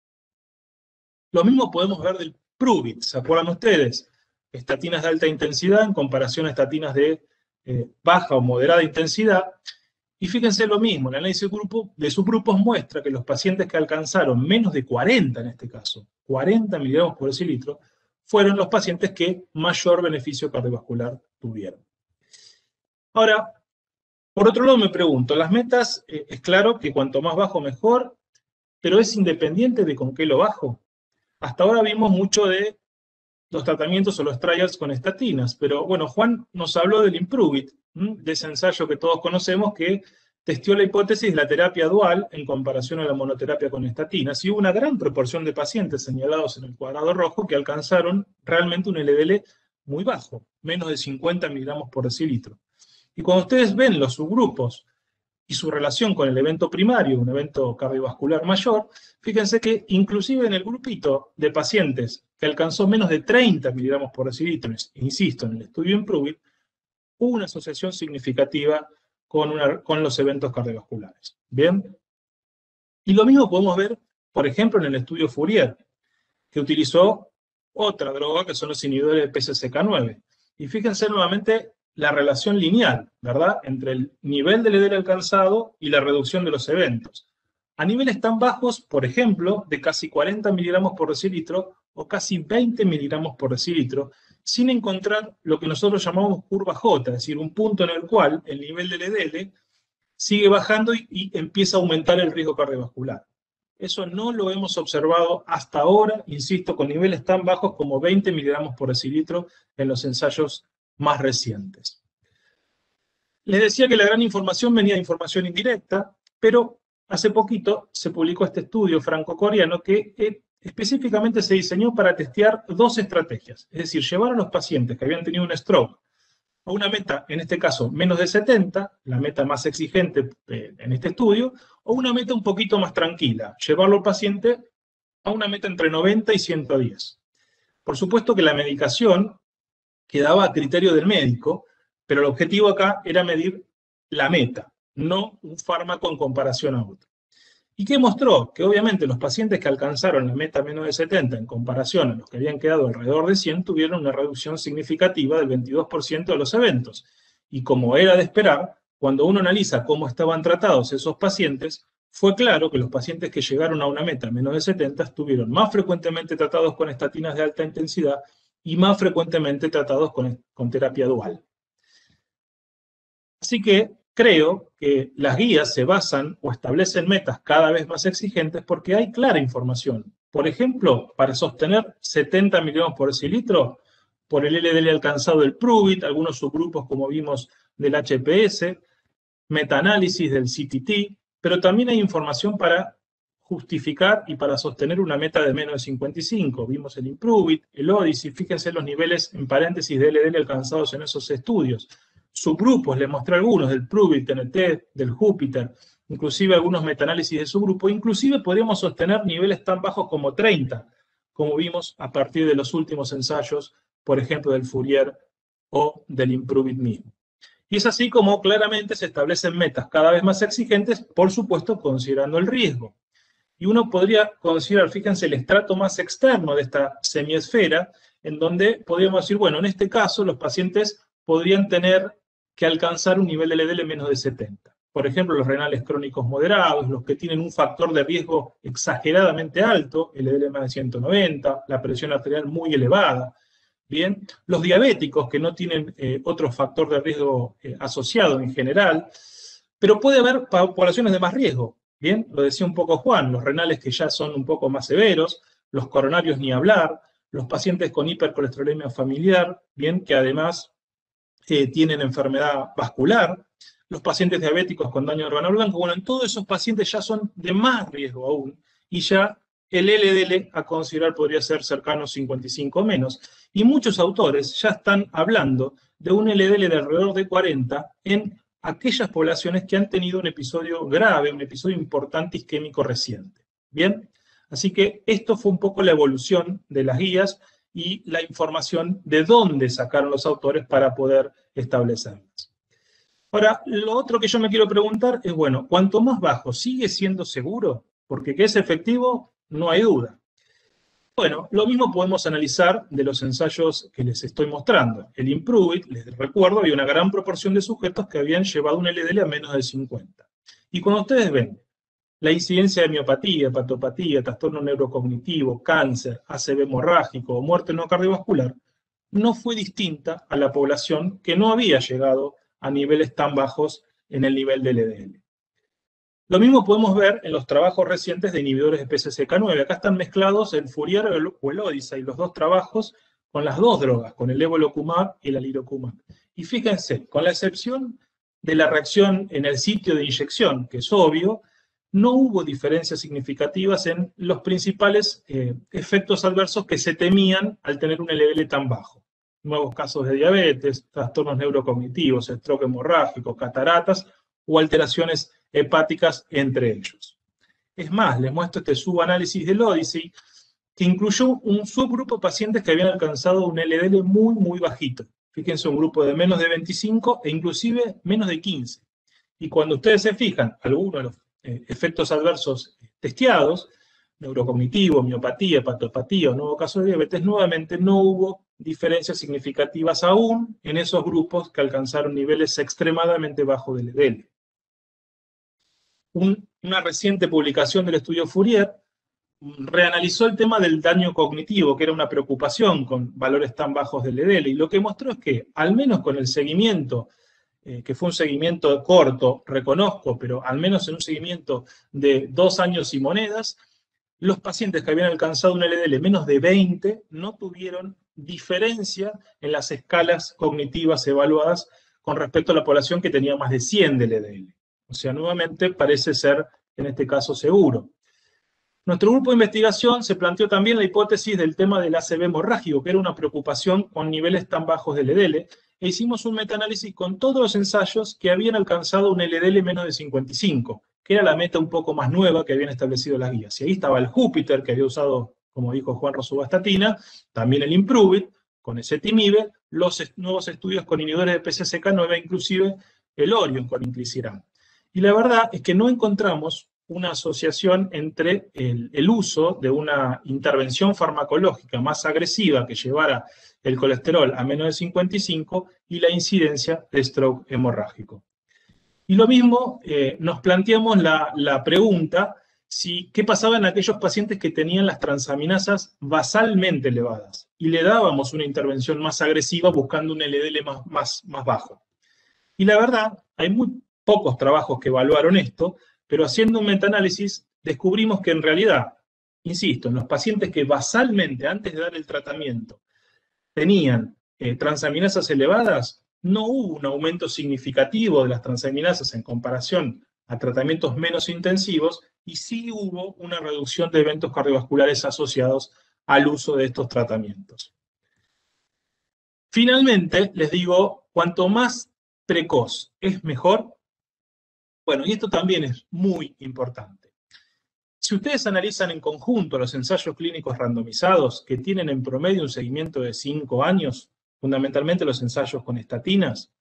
Lo mismo podemos ver del Pruvit, ¿se acuerdan ustedes? Estatinas de alta intensidad en comparación a estatinas de eh, baja o moderada intensidad. Y fíjense lo mismo, el análisis de, grupo, de subgrupos muestra que los pacientes que alcanzaron menos de cuarenta en este caso, cuarenta miligramos por decilitro, fueron los pacientes que mayor beneficio cardiovascular tuvieron. Ahora, por otro lado me pregunto, las metas, eh, es claro que cuanto más bajo mejor, pero es independiente de con qué lo bajo. Hasta ahora vimos mucho de los tratamientos o los trials con estatinas, pero bueno, Juan nos habló del Impruvit, ¿m? de ese ensayo que todos conocemos que testió la hipótesis de la terapia dual en comparación a la monoterapia con estatinas, y hubo una gran proporción de pacientes señalados en el cuadrado rojo que alcanzaron realmente un L D L muy bajo, menos de cincuenta miligramos por decilitro. Y cuando ustedes ven los subgrupos y su relación con el evento primario, un evento cardiovascular mayor, fíjense que inclusive en el grupito de pacientes que alcanzó menos de treinta miligramos por decilitro, insisto, en el estudio Impruvit, hubo una asociación significativa con, una, con los eventos cardiovasculares. ¿Bien? Y lo mismo podemos ver, por ejemplo, en el estudio Fourier, que utilizó otra droga que son los inhibidores de P C S K nueve. Y fíjense nuevamente la relación lineal, ¿verdad?, entre el nivel de L D L alcanzado y la reducción de los eventos. a niveles tan bajos, por ejemplo, de casi cuarenta miligramos por decilitro o casi veinte miligramos por decilitro, sin encontrar lo que nosotros llamamos curva J, es decir, un punto en el cual el nivel de L D L sigue bajando y, y empieza a aumentar el riesgo cardiovascular. Eso no lo hemos observado hasta ahora, insisto, con niveles tan bajos como veinte miligramos por decilitro en los ensayos más recientes. Les decía que la gran información venía de información indirecta, pero hace poquito se publicó este estudio franco-coreano que eh, específicamente se diseñó para testear dos estrategias, es decir, llevar a los pacientes que habían tenido un stroke a una meta, en este caso, menos de setenta, la meta más exigente eh, en este estudio, o una meta un poquito más tranquila, llevarlo al paciente a una meta entre noventa y ciento diez. Por supuesto que la medicación quedaba a criterio del médico, pero el objetivo acá era medir la meta, no un fármaco en comparación a otro. ¿Y qué mostró? Que obviamente los pacientes que alcanzaron la meta menos de setenta en comparación a los que habían quedado alrededor de cien tuvieron una reducción significativa del veintidós por ciento de los eventos. Y como era de esperar, cuando uno analiza cómo estaban tratados esos pacientes, fue claro que los pacientes que llegaron a una meta menos de setenta estuvieron más frecuentemente tratados con estatinas de alta intensidad y más frecuentemente tratados con, con terapia dual. Así que creo que las guías se basan o establecen metas cada vez más exigentes porque hay clara información. Por ejemplo, para sostener setenta miligramos por decilitro, por el L D L alcanzado del Pruvit, algunos subgrupos como vimos del H P S, metaanálisis del C T T, pero también hay información para justificar y para sostener una meta de menos de cincuenta y cinco. Vimos el Impruvit, el Odyssey, fíjense los niveles en paréntesis de L D L alcanzados en esos estudios. Subgrupos, les mostré algunos, del Pruvit, T N T, del Júpiter, inclusive algunos metaanálisis de subgrupo, inclusive podríamos sostener niveles tan bajos como treinta, como vimos a partir de los últimos ensayos, por ejemplo, del Fourier o del Impruvit mismo. Y es así como claramente se establecen metas cada vez más exigentes, por supuesto, considerando el riesgo. Y uno podría considerar, fíjense, el estrato más externo de esta semiesfera, en donde podríamos decir, bueno, en este caso los pacientes podrían tener que alcanzar un nivel de L D L menos de setenta. Por ejemplo, los renales crónicos moderados, los que tienen un factor de riesgo exageradamente alto, L D L más de ciento noventa, la presión arterial muy elevada. Bien, los diabéticos que no tienen eh, otro factor de riesgo eh, asociado en general, pero puede haber poblaciones de más riesgo. Bien, lo decía un poco Juan, los renales que ya son un poco más severos, los coronarios ni hablar, los pacientes con hipercolesterolemia familiar, bien, que además eh, tienen enfermedad vascular, los pacientes diabéticos con daño organal blanco, bueno, en todos esos pacientes ya son de más riesgo aún, y ya el L D L a considerar podría ser cercano a cincuenta y cinco menos, y muchos autores ya están hablando de un L D L de alrededor de cuarenta en aquellas poblaciones que han tenido un episodio grave, un episodio importante isquémico reciente. ¿Bien? Así que esto fue un poco la evolución de las guías y la información de dónde sacaron los autores para poder establecerlas. Ahora, lo otro que yo me quiero preguntar es, bueno, cuanto más bajo, ¿sigue siendo seguro? Porque que es efectivo, no hay duda. Bueno, lo mismo podemos analizar de los ensayos que les estoy mostrando. El Impruvit, les recuerdo, había una gran proporción de sujetos que habían llevado un L D L a menos de cincuenta. Y cuando ustedes ven la incidencia de miopatía, hepatopatía, trastorno neurocognitivo, cáncer, A C V hemorrágico o muerte no cardiovascular, no fue distinta a la población que no había llegado a niveles tan bajos en el nivel de L D L. Lo mismo podemos ver en los trabajos recientes de inhibidores de P C S K nueve. Acá están mezclados el Fourier o el Odyssey, los dos trabajos con las dos drogas, con el evolocumab y el alirocumab. Y fíjense, con la excepción de la reacción en el sitio de inyección, que es obvio, no hubo diferencias significativas en los principales eh, efectos adversos que se temían al tener un L D L tan bajo. Nuevos casos de diabetes, trastornos neurocognitivos, stroke hemorrágico, cataratas o alteraciones hepáticas entre ellos. Es más, les muestro este subanálisis del Odyssey, que incluyó un subgrupo de pacientes que habían alcanzado un L D L muy, muy bajito. Fíjense, un grupo de menos de veinticinco e inclusive menos de quince. Y cuando ustedes se fijan, algunos de los eh, efectos adversos testeados, neurocognitivo, miopatía, hepatopatía o nuevo caso de diabetes, nuevamente no hubo diferencias significativas aún en esos grupos que alcanzaron niveles extremadamente bajos de L D L. un, una reciente publicación del estudio Fourier reanalizó el tema del daño cognitivo, que era una preocupación con valores tan bajos del L D L, y lo que mostró es que, al menos con el seguimiento, eh, que fue un seguimiento corto, reconozco, pero al menos en un seguimiento de dos años y monedas, los pacientes que habían alcanzado un L D L menos de veinte no tuvieron diferencia en las escalas cognitivas evaluadas con respecto a la población que tenía más de cien de L D L. O sea, nuevamente parece ser, en este caso, seguro. Nuestro grupo de investigación se planteó también la hipótesis del tema del A C V hemorrágico, que era una preocupación con niveles tan bajos de L D L, e hicimos un metaanálisis con todos los ensayos que habían alcanzado un L D L menos de cincuenta y cinco, que era la meta un poco más nueva que habían establecido las guías. Y ahí estaba el Júpiter, que había usado, como dijo Juan, rosuvastatina, también el Impruvit, con ezetimibe, los est nuevos estudios con inhibidores de P C S K nueve, inclusive el Orion con inclisiran. Y la verdad es que no encontramos una asociación entre el, el uso de una intervención farmacológica más agresiva que llevara el colesterol a menos de cincuenta y cinco y la incidencia de stroke hemorrágico. Y lo mismo, eh, nos planteamos la, la pregunta, si, ¿qué pasaba en aquellos pacientes que tenían las transaminasas basalmente elevadas? Y le dábamos una intervención más agresiva buscando un L D L más, más, más bajo. Y la verdad, hay muy pocos trabajos que evaluaron esto, pero haciendo un metaanálisis descubrimos que en realidad, insisto, en los pacientes que basalmente, antes de dar el tratamiento, tenían eh, transaminasas elevadas, no hubo un aumento significativo de las transaminasas en comparación a tratamientos menos intensivos, y sí hubo una reducción de eventos cardiovasculares asociados al uso de estos tratamientos. Finalmente, les digo, cuanto más precoz es mejor. Bueno, y esto también es muy importante. Si ustedes analizan en conjunto los ensayos clínicos randomizados, que tienen en promedio un seguimiento de cinco años, fundamentalmente los ensayos con estatinas,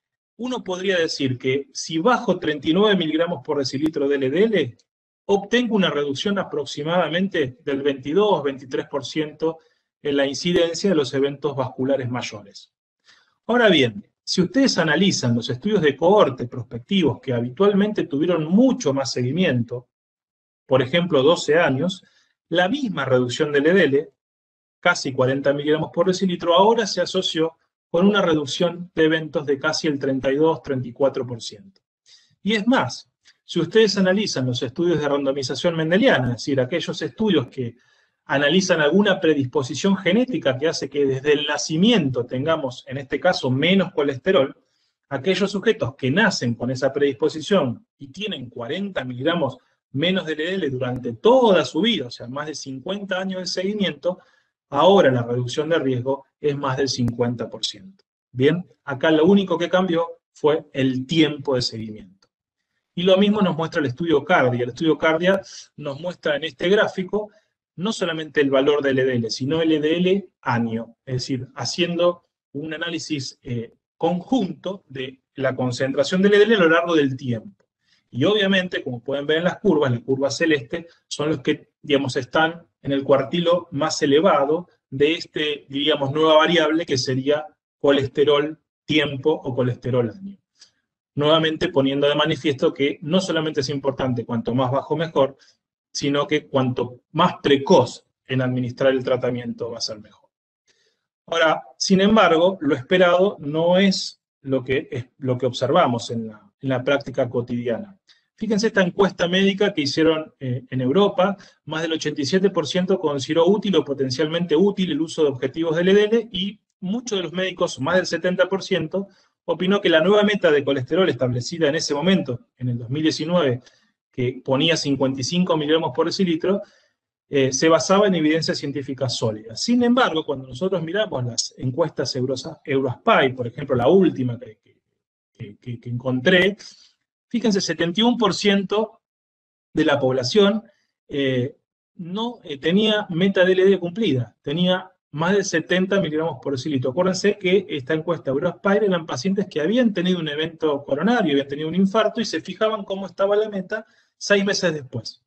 uno podría decir que si bajo treinta y nueve miligramos por decilitro de L D L, obtengo una reducción aproximadamente del veintidós a veintitrés por ciento en la incidencia de los eventos vasculares mayores. Ahora bien, si ustedes analizan los estudios de cohorte prospectivos que habitualmente tuvieron mucho más seguimiento, por ejemplo doce años, la misma reducción de L D L, casi cuarenta miligramos por decilitro, ahora se asoció con una reducción de eventos de casi el treinta y dos a treinta y cuatro por ciento. Y es más, si ustedes analizan los estudios de randomización mendeliana, es decir, aquellos estudios que analizan alguna predisposición genética que hace que desde el nacimiento tengamos, en este caso, menos colesterol, aquellos sujetos que nacen con esa predisposición y tienen cuarenta miligramos menos de L D L durante toda su vida, o sea, más de cincuenta años de seguimiento, ahora la reducción de riesgo es más del cincuenta por ciento. Bien, acá lo único que cambió fue el tiempo de seguimiento. Y lo mismo nos muestra el estudio Cardia. El estudio Cardia nos muestra en este gráfico no solamente el valor de L D L, sino L D L año, es decir, haciendo un análisis eh, conjunto de la concentración de L D L a lo largo del tiempo. Y obviamente, como pueden ver en las curvas, la curva celeste, son los que, digamos, están en el cuartilo más elevado de este, diríamos, nueva variable que sería colesterol tiempo o colesterol año. Nuevamente poniendo de manifiesto que no solamente es importante cuanto más bajo mejor, sino que cuanto más precoz en administrar el tratamiento va a ser mejor. Ahora, sin embargo, lo esperado no es lo que, es lo que observamos en la, en la práctica cotidiana. Fíjense esta encuesta médica que hicieron eh, en Europa, más del ochenta y siete por ciento consideró útil o potencialmente útil el uso de objetivos de L D L, y muchos de los médicos, más del setenta por ciento, opinó que la nueva meta de colesterol establecida en ese momento, en el dos mil diecinueve, que ponía cincuenta y cinco miligramos por decilitro, eh, se basaba en evidencia científica sólida. Sin embargo, cuando nosotros miramos las encuestas Eurospy, por ejemplo, la última que, que, que, que encontré, fíjense, setenta y uno por ciento de la población eh, no eh, tenía meta de L D L cumplida, tenía más de setenta miligramos por decilitro. Acuérdense que esta encuesta Eurospy eran pacientes que habían tenido un evento coronario, habían tenido un infarto y se fijaban cómo estaba la meta seis meses después.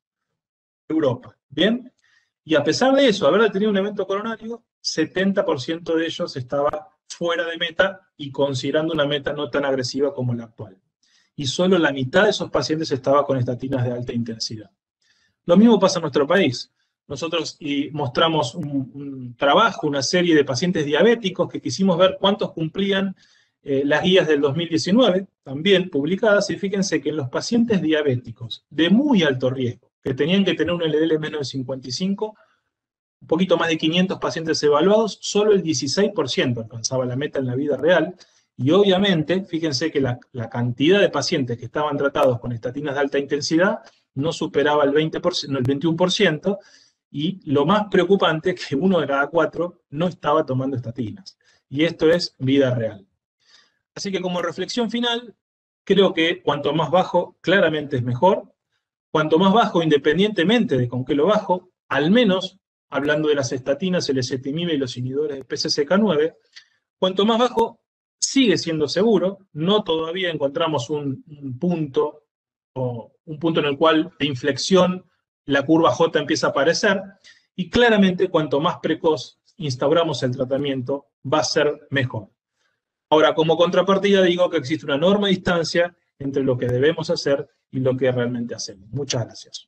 Europa, ¿bien? Y a pesar de eso, haber tenido un evento coronario, setenta por ciento de ellos estaba fuera de meta y considerando una meta no tan agresiva como la actual. y solo la mitad de esos pacientes estaba con estatinas de alta intensidad. Lo mismo pasa en nuestro país. Nosotros y mostramos un, un trabajo, una serie de pacientes diabéticos que quisimos ver cuántos cumplían eh, las guías del dos mil diecinueve, también publicadas, y fíjense que en los pacientes diabéticos de muy alto riesgo, que tenían que tener un L D L menos de cincuenta y cinco, un poquito más de quinientos pacientes evaluados, solo el dieciséis por ciento alcanzaba la meta en la vida real, y obviamente, fíjense que la, la cantidad de pacientes que estaban tratados con estatinas de alta intensidad no superaba el veinte por ciento, no, el veintiuno por ciento, y lo más preocupante es que uno de cada cuatro no estaba tomando estatinas. Y esto es vida real. Así que como reflexión final, creo que cuanto más bajo, claramente es mejor. Cuanto más bajo, independientemente de con qué lo bajo, al menos, hablando de las estatinas, el ezetimibe y los inhibidores de P C S K nueve, cuanto más bajo, sigue siendo seguro. No todavía encontramos un, un punto, o un punto en el cual de inflexión la curva J empieza a aparecer, y claramente cuanto más precoz instauramos el tratamiento, va a ser mejor. Ahora, como contrapartida, digo que existe una enorme distancia entre lo que debemos hacer y lo que realmente hacemos. Muchas gracias.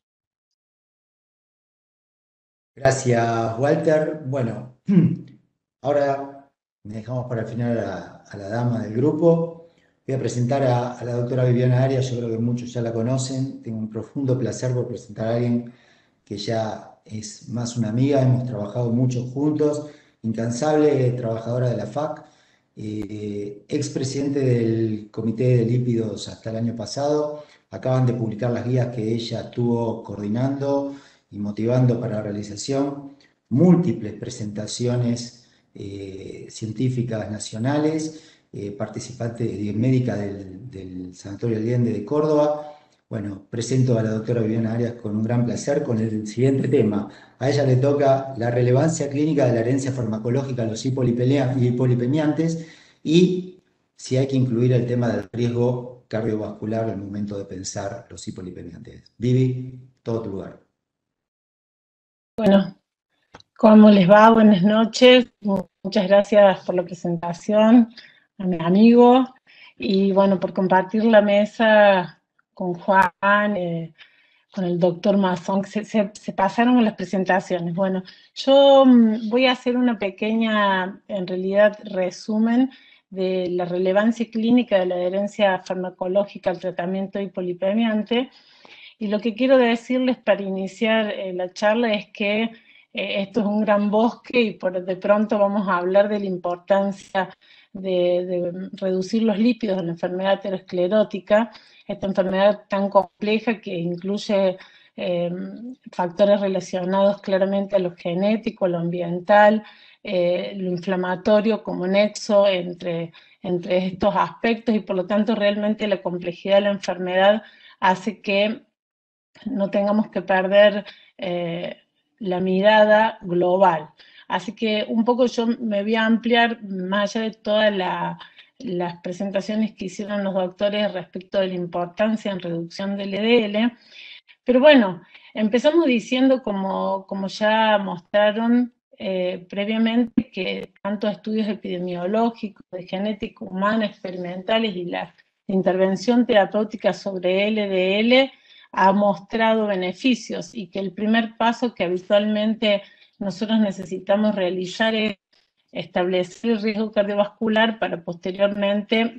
Gracias, Walter. Bueno, ahora me dejamos para el final a la, a la dama del grupo. Voy a presentar a, a la doctora Viviana Arias. Yo creo que muchos ya la conocen. Tengo un profundo placer por presentar a alguien que ya es más una amiga. Hemos trabajado mucho juntos. Incansable trabajadora de la F A C. Eh, expresidente del Comité de Lípidos hasta el año pasado. Acaban de publicar las guías que ella estuvo coordinando y motivando para la realización. Múltiples presentaciones eh, científicas nacionales, eh, participante eh, médica del, del Sanatorio Allende de Córdoba. Bueno, presento a la doctora Viviana Arias con un gran placer con el siguiente tema. A ella le toca la relevancia clínica de la herencia farmacológica a los hipolipemiantes y si hay que incluir el tema del riesgo cardiovascular al momento de pensar los hipolipemiantes. Vivi, todo tu lugar. Bueno, ¿cómo les va? Buenas noches. Muchas gracias por la presentación, a mi amigo, y bueno, por compartir la mesa con Juan, eh, con el doctor Mazón, se, se, se pasaron las presentaciones. Bueno, yo mm, voy a hacer una pequeña, en realidad, resumen de la relevancia clínica de la adherencia farmacológica al tratamiento hipolipemiante. Y lo que quiero decirles para iniciar eh, la charla es que eh, esto es un gran bosque y por de pronto vamos a hablar de la importancia de, de reducir los lípidos en la enfermedad aterosclerótica, esta enfermedad tan compleja que incluye eh, factores relacionados claramente a lo genético, a lo ambiental, eh, lo inflamatorio como nexo entre, entre estos aspectos, y por lo tanto realmente la complejidad de la enfermedad hace que no tengamos que perder eh, la mirada global. Así que un poco yo me voy a ampliar más allá de todas la, las presentaciones que hicieron los doctores respecto de la importancia en reducción del L D L. Pero bueno, empezamos diciendo, como, como ya mostraron eh, previamente, que tanto estudios epidemiológicos, de genética humana, experimentales y la intervención terapéutica sobre L D L ha mostrado beneficios, y que el primer paso que habitualmente nosotros necesitamos realizar es establecer el riesgo cardiovascular para posteriormente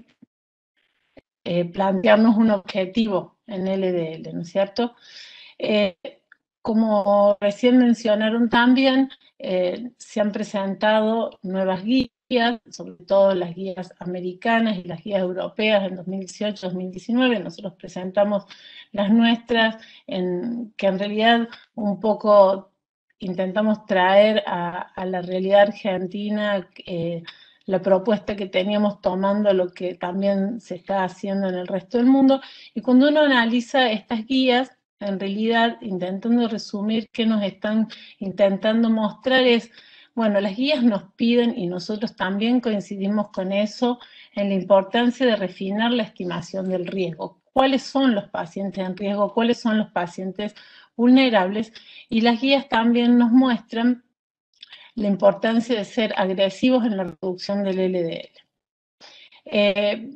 eh, plantearnos un objetivo en L D L, ¿no es cierto? Eh, como recién mencionaron también, eh, se han presentado nuevas guías, sobre todo las guías americanas y las guías europeas en dos mil dieciocho dos mil diecinueve. Nosotros presentamos las nuestras, en, que en realidad un poco intentamos traer a, a la realidad argentina eh, la propuesta que teníamos, tomando lo que también se está haciendo en el resto del mundo. Y cuando uno analiza estas guías, en realidad, intentando resumir qué nos están intentando mostrar es, bueno, las guías nos piden, y nosotros también coincidimos con eso, en la importancia de refinar la estimación del riesgo. ¿Cuáles son los pacientes en riesgo? ¿Cuáles son los pacientes vulnerables? Y las guías también nos muestran la importancia de ser agresivos en la reducción del L D L. Eh,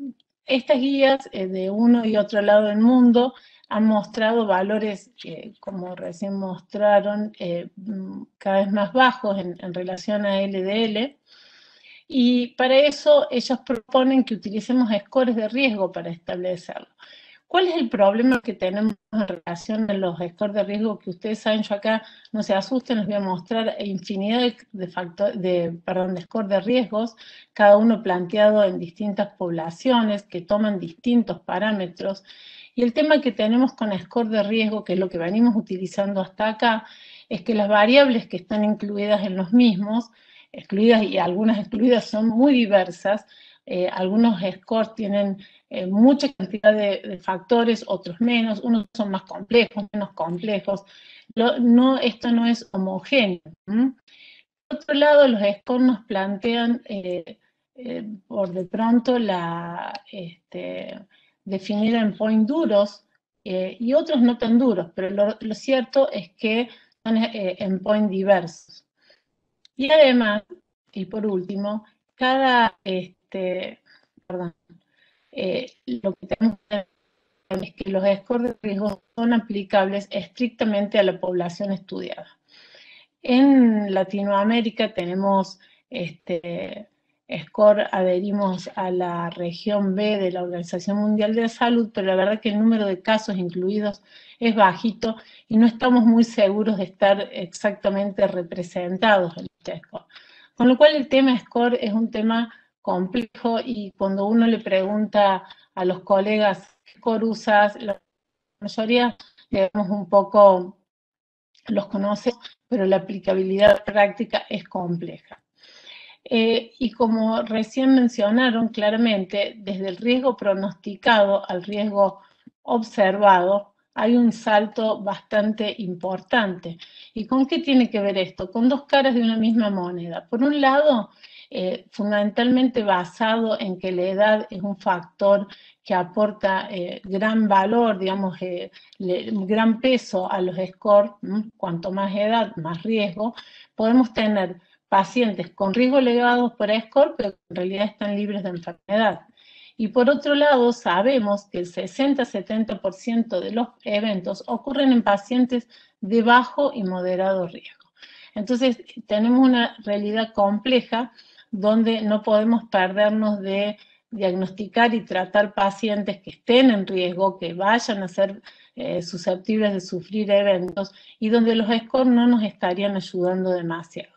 estas guías eh, de uno y otro lado del mundo han mostrado valores que, como recién mostraron, eh, cada vez más bajos en, en relación a L D L. Y para eso ellos proponen que utilicemos scores de riesgo para establecerlo. ¿Cuál es el problema que tenemos en relación a los scores de riesgo? Que ustedes saben, yo acá, no se asusten, les voy a mostrar infinidad de, de, factor, de, perdón, de scores de riesgos, cada uno planteado en distintas poblaciones que toman distintos parámetros. Y el tema que tenemos con score de riesgo, que es lo que venimos utilizando hasta acá, es que las variables que están incluidas en los mismos, excluidas y algunas excluidas, son muy diversas. Eh, algunos scores tienen eh, mucha cantidad de, de factores, otros menos, unos son más complejos, menos complejos. Lo, no, esto no es homogéneo. ¿Mm? Por otro lado, los scores nos plantean eh, eh, por de pronto la, este, definir endpoints duros eh, y otros no tan duros, pero lo, lo cierto es que son eh, endpoints diversos. Y además, y por último, cada, este, perdón, eh, lo que tenemos que ver es que los scores de riesgo son aplicables estrictamente a la población estudiada. En Latinoamérica tenemos este score, adherimos a la región B de la Organización Mundial de la Salud, pero la verdad que el número de casos incluidos es bajito y no estamos muy seguros de estar exactamente representados en este score. Con lo cual el tema score es un tema complejo y cuando uno le pregunta a los colegas qué score usas, la mayoría, digamos, un poco los conoce, pero la aplicabilidad práctica es compleja. Eh, y como recién mencionaron claramente, desde el riesgo pronosticado al riesgo observado, hay un salto bastante importante. ¿Y con qué tiene que ver esto? Con dos caras de una misma moneda. Por un lado, eh, fundamentalmente basado en que la edad es un factor que aporta eh, gran valor, digamos, eh, le, gran peso a los scores, ¿m? Cuanto más edad, más riesgo, podemos tener pacientes con riesgo elevados por score, pero en realidad están libres de enfermedad. Y por otro lado, sabemos que el sesenta a setenta por ciento de los eventos ocurren en pacientes de bajo y moderado riesgo. Entonces, tenemos una realidad compleja donde no podemos perdernos de diagnosticar y tratar pacientes que estén en riesgo, que vayan a ser eh, susceptibles de sufrir eventos y donde los scores no nos estarían ayudando demasiado.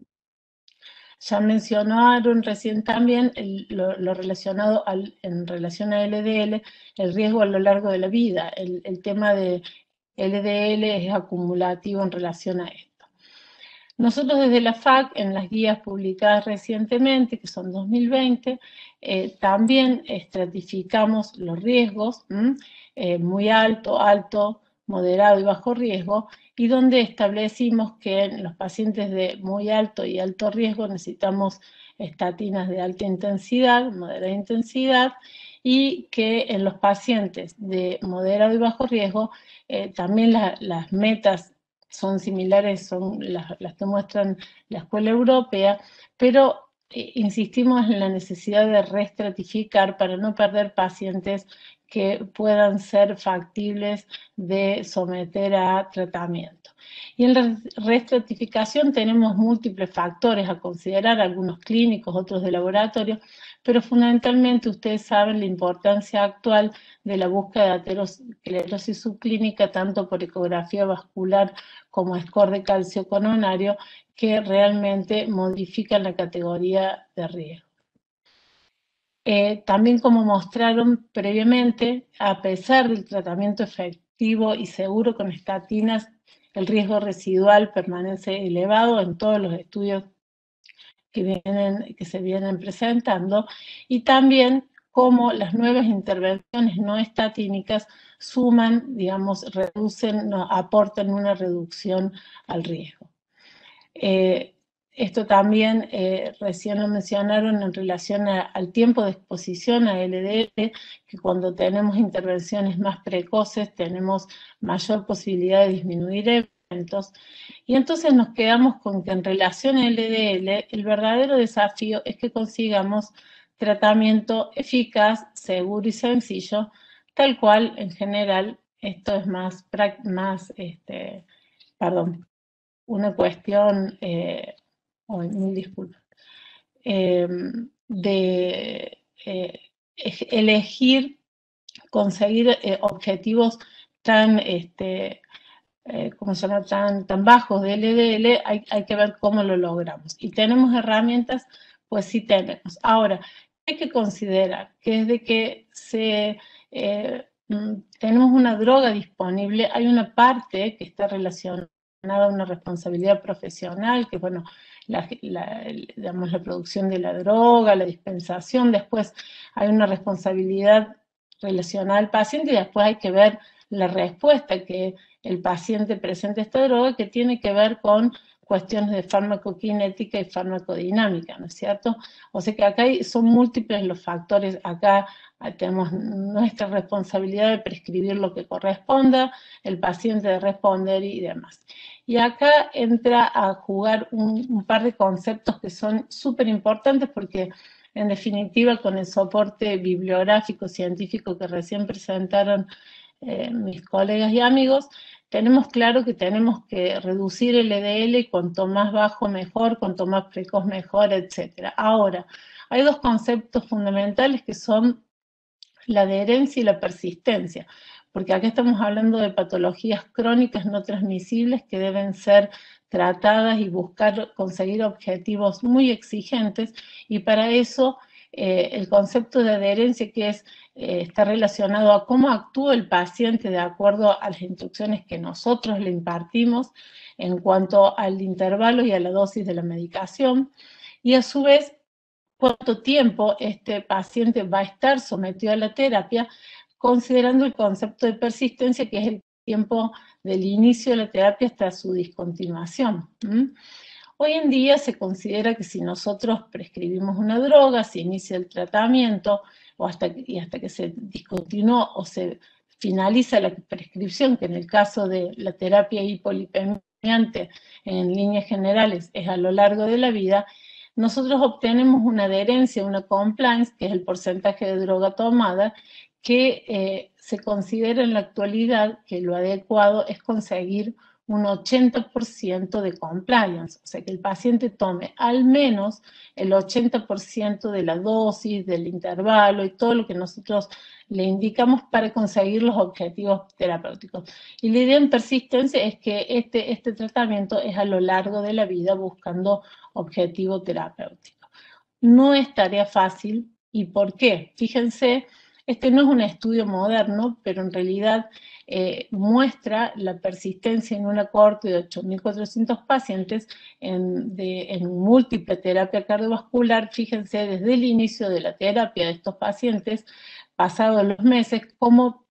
Ya mencionaron recién también el, lo, lo relacionado al, en relación a L D L, el riesgo a lo largo de la vida. El, el tema de L D L es acumulativo en relación a esto. Nosotros desde la F A C, en las guías publicadas recientemente, que son dos mil veinte, eh, también estratificamos los riesgos, eh, muy alto, alto, moderado y bajo riesgo, y donde establecimos que en los pacientes de muy alto y alto riesgo necesitamos estatinas de alta intensidad, moderada intensidad, y que en los pacientes de moderado y bajo riesgo eh, también la, las metas son similares, son las, las que muestran la Escuela Europea, pero eh, insistimos en la necesidad de reestratificar para no perder pacientes que puedan ser factibles de someter a tratamiento. Y en la reestratificación tenemos múltiples factores a considerar, algunos clínicos, otros de laboratorio, pero fundamentalmente ustedes saben la importancia actual de la búsqueda de aterosclerosis subclínica, tanto por ecografía vascular como score de calcio coronario, que realmente modifican la categoría de riesgo. Eh, también, como mostraron previamente, a pesar del tratamiento efectivo y seguro con estatinas, el riesgo residual permanece elevado en todos los estudios que, vienen, que se vienen presentando, y también cómo las nuevas intervenciones no estatínicas suman, digamos, reducen, no, aportan una reducción al riesgo. Eh, esto también eh, recién lo mencionaron en relación a, al tiempo de exposición a L D L, que cuando tenemos intervenciones más precoces tenemos mayor posibilidad de disminuir eventos. Y entonces nos quedamos con que en relación a L D L, el verdadero desafío es que consigamos tratamiento eficaz, seguro y sencillo, tal cual en general esto es más, más este, perdón, una cuestión, eh, oh, mil disculpas, eh, de eh, elegir, conseguir eh, objetivos tan, este, eh, ¿cómo se llama?, tan, tan bajos de L D L, hay, hay que ver cómo lo logramos. Y tenemos herramientas, pues sí tenemos. Ahora, hay que considerar que desde que se, eh, tenemos una droga disponible, hay una parte que está relacionada a una responsabilidad profesional, que bueno, la, la, digamos, la producción de la droga, la dispensación, después hay una responsabilidad relacionada al paciente y después hay que ver la respuesta que el paciente presenta a esta droga, que tiene que ver con cuestiones de farmacokinética y farmacodinámica, ¿no es cierto? O sea que acá hay, son múltiples los factores. Acá tenemos nuestra responsabilidad de prescribir lo que corresponda, el paciente de responder y demás. Y acá entra a jugar un, un par de conceptos que son súper importantes porque, en definitiva, con el soporte bibliográfico, científico que recién presentaron eh, mis colegas y amigos, tenemos claro que tenemos que reducir el L D L, cuanto más bajo mejor, cuanto más precoz mejor, etcétera. Ahora, hay dos conceptos fundamentales que son la adherencia y la persistencia, porque acá estamos hablando de patologías crónicas no transmisibles que deben ser tratadas y buscar conseguir objetivos muy exigentes, y para eso eh, el concepto de adherencia, que es, eh, está relacionado a cómo actúa el paciente de acuerdo a las instrucciones que nosotros le impartimos en cuanto al intervalo y a la dosis de la medicación, y a su vez cuánto tiempo este paciente va a estar sometido a la terapia, considerando el concepto de persistencia, que es el tiempo del inicio de la terapia hasta su discontinuación. ¿Mm? Hoy en día se considera que si nosotros prescribimos una droga, se inicia el tratamiento o hasta, y hasta que se discontinúa o se finaliza la prescripción, que en el caso de la terapia hipolipemiante en líneas generales es a lo largo de la vida, nosotros obtenemos una adherencia, una compliance, que es el porcentaje de droga tomada, que eh, se considera en la actualidad que lo adecuado es conseguir un ochenta por ciento de compliance, o sea que el paciente tome al menos el ochenta por ciento de la dosis, del intervalo y todo lo que nosotros le indicamos para conseguir los objetivos terapéuticos. Y la idea en persistencia es que este, este tratamiento es a lo largo de la vida buscando objetivo terapéutico. No es tarea fácil. ¿Y por qué? Fíjense, este no es un estudio moderno, pero en realidad eh, muestra la persistencia en una cohorte de ocho mil cuatrocientos pacientes en, de, en múltiple terapia cardiovascular. Fíjense, desde el inicio de la terapia de estos pacientes, pasados los meses, cómo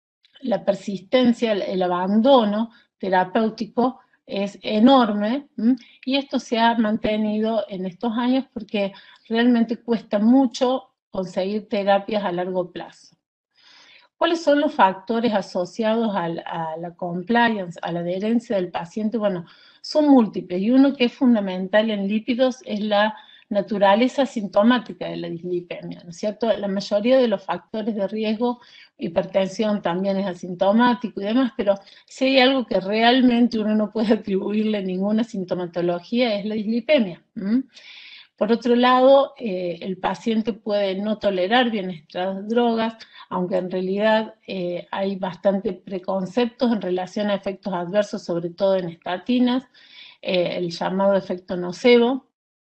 la persistencia, el, el abandono terapéutico es enorme, ¿m? Y esto se ha mantenido en estos años porque realmente cuesta mucho conseguir terapias a largo plazo. ¿Cuáles son los factores asociados a la, a la compliance, a la adherencia del paciente? Bueno, son múltiples, y uno que es fundamental en lípidos es la naturaleza sintomática de la dislipemia, ¿no es cierto? La mayoría de los factores de riesgo, hipertensión también es asintomático y demás, pero si hay algo que realmente uno no puede atribuirle ninguna sintomatología es la dislipemia. ¿Mm? Por otro lado, eh, el paciente puede no tolerar bien estas drogas, aunque en realidad eh, hay bastante preconceptos en relación a efectos adversos, sobre todo en estatinas, eh, el llamado efecto nocebo.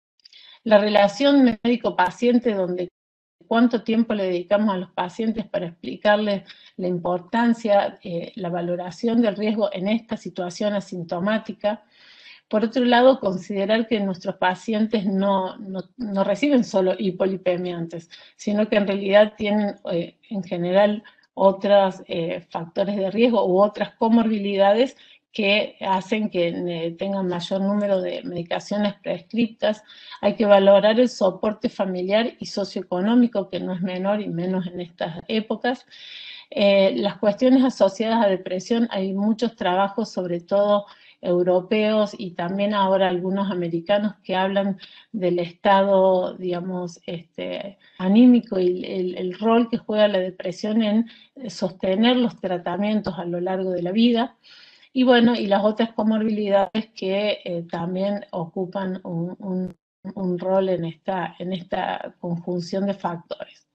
La relación médico-paciente, donde cuánto tiempo le dedicamos a los pacientes para explicarles la importancia, eh, la valoración del riesgo en esta situación asintomática. Por otro lado, considerar que nuestros pacientes no, no, no reciben solo hipolipemiantes, sino que en realidad tienen eh, en general otros eh, factores de riesgo u otras comorbilidades que hacen que eh, tengan mayor número de medicaciones prescriptas. Hay que valorar el soporte familiar y socioeconómico, que no es menor y menos en estas épocas. Eh, las cuestiones asociadas a depresión, hay muchos trabajos, sobre todo europeos y también ahora algunos americanos que hablan del estado, digamos, este, anímico y el, el rol que juega la depresión en sostener los tratamientos a lo largo de la vida. Y bueno, y las otras comorbilidades que eh, también ocupan un, un, un rol en esta, en esta conjunción de factores.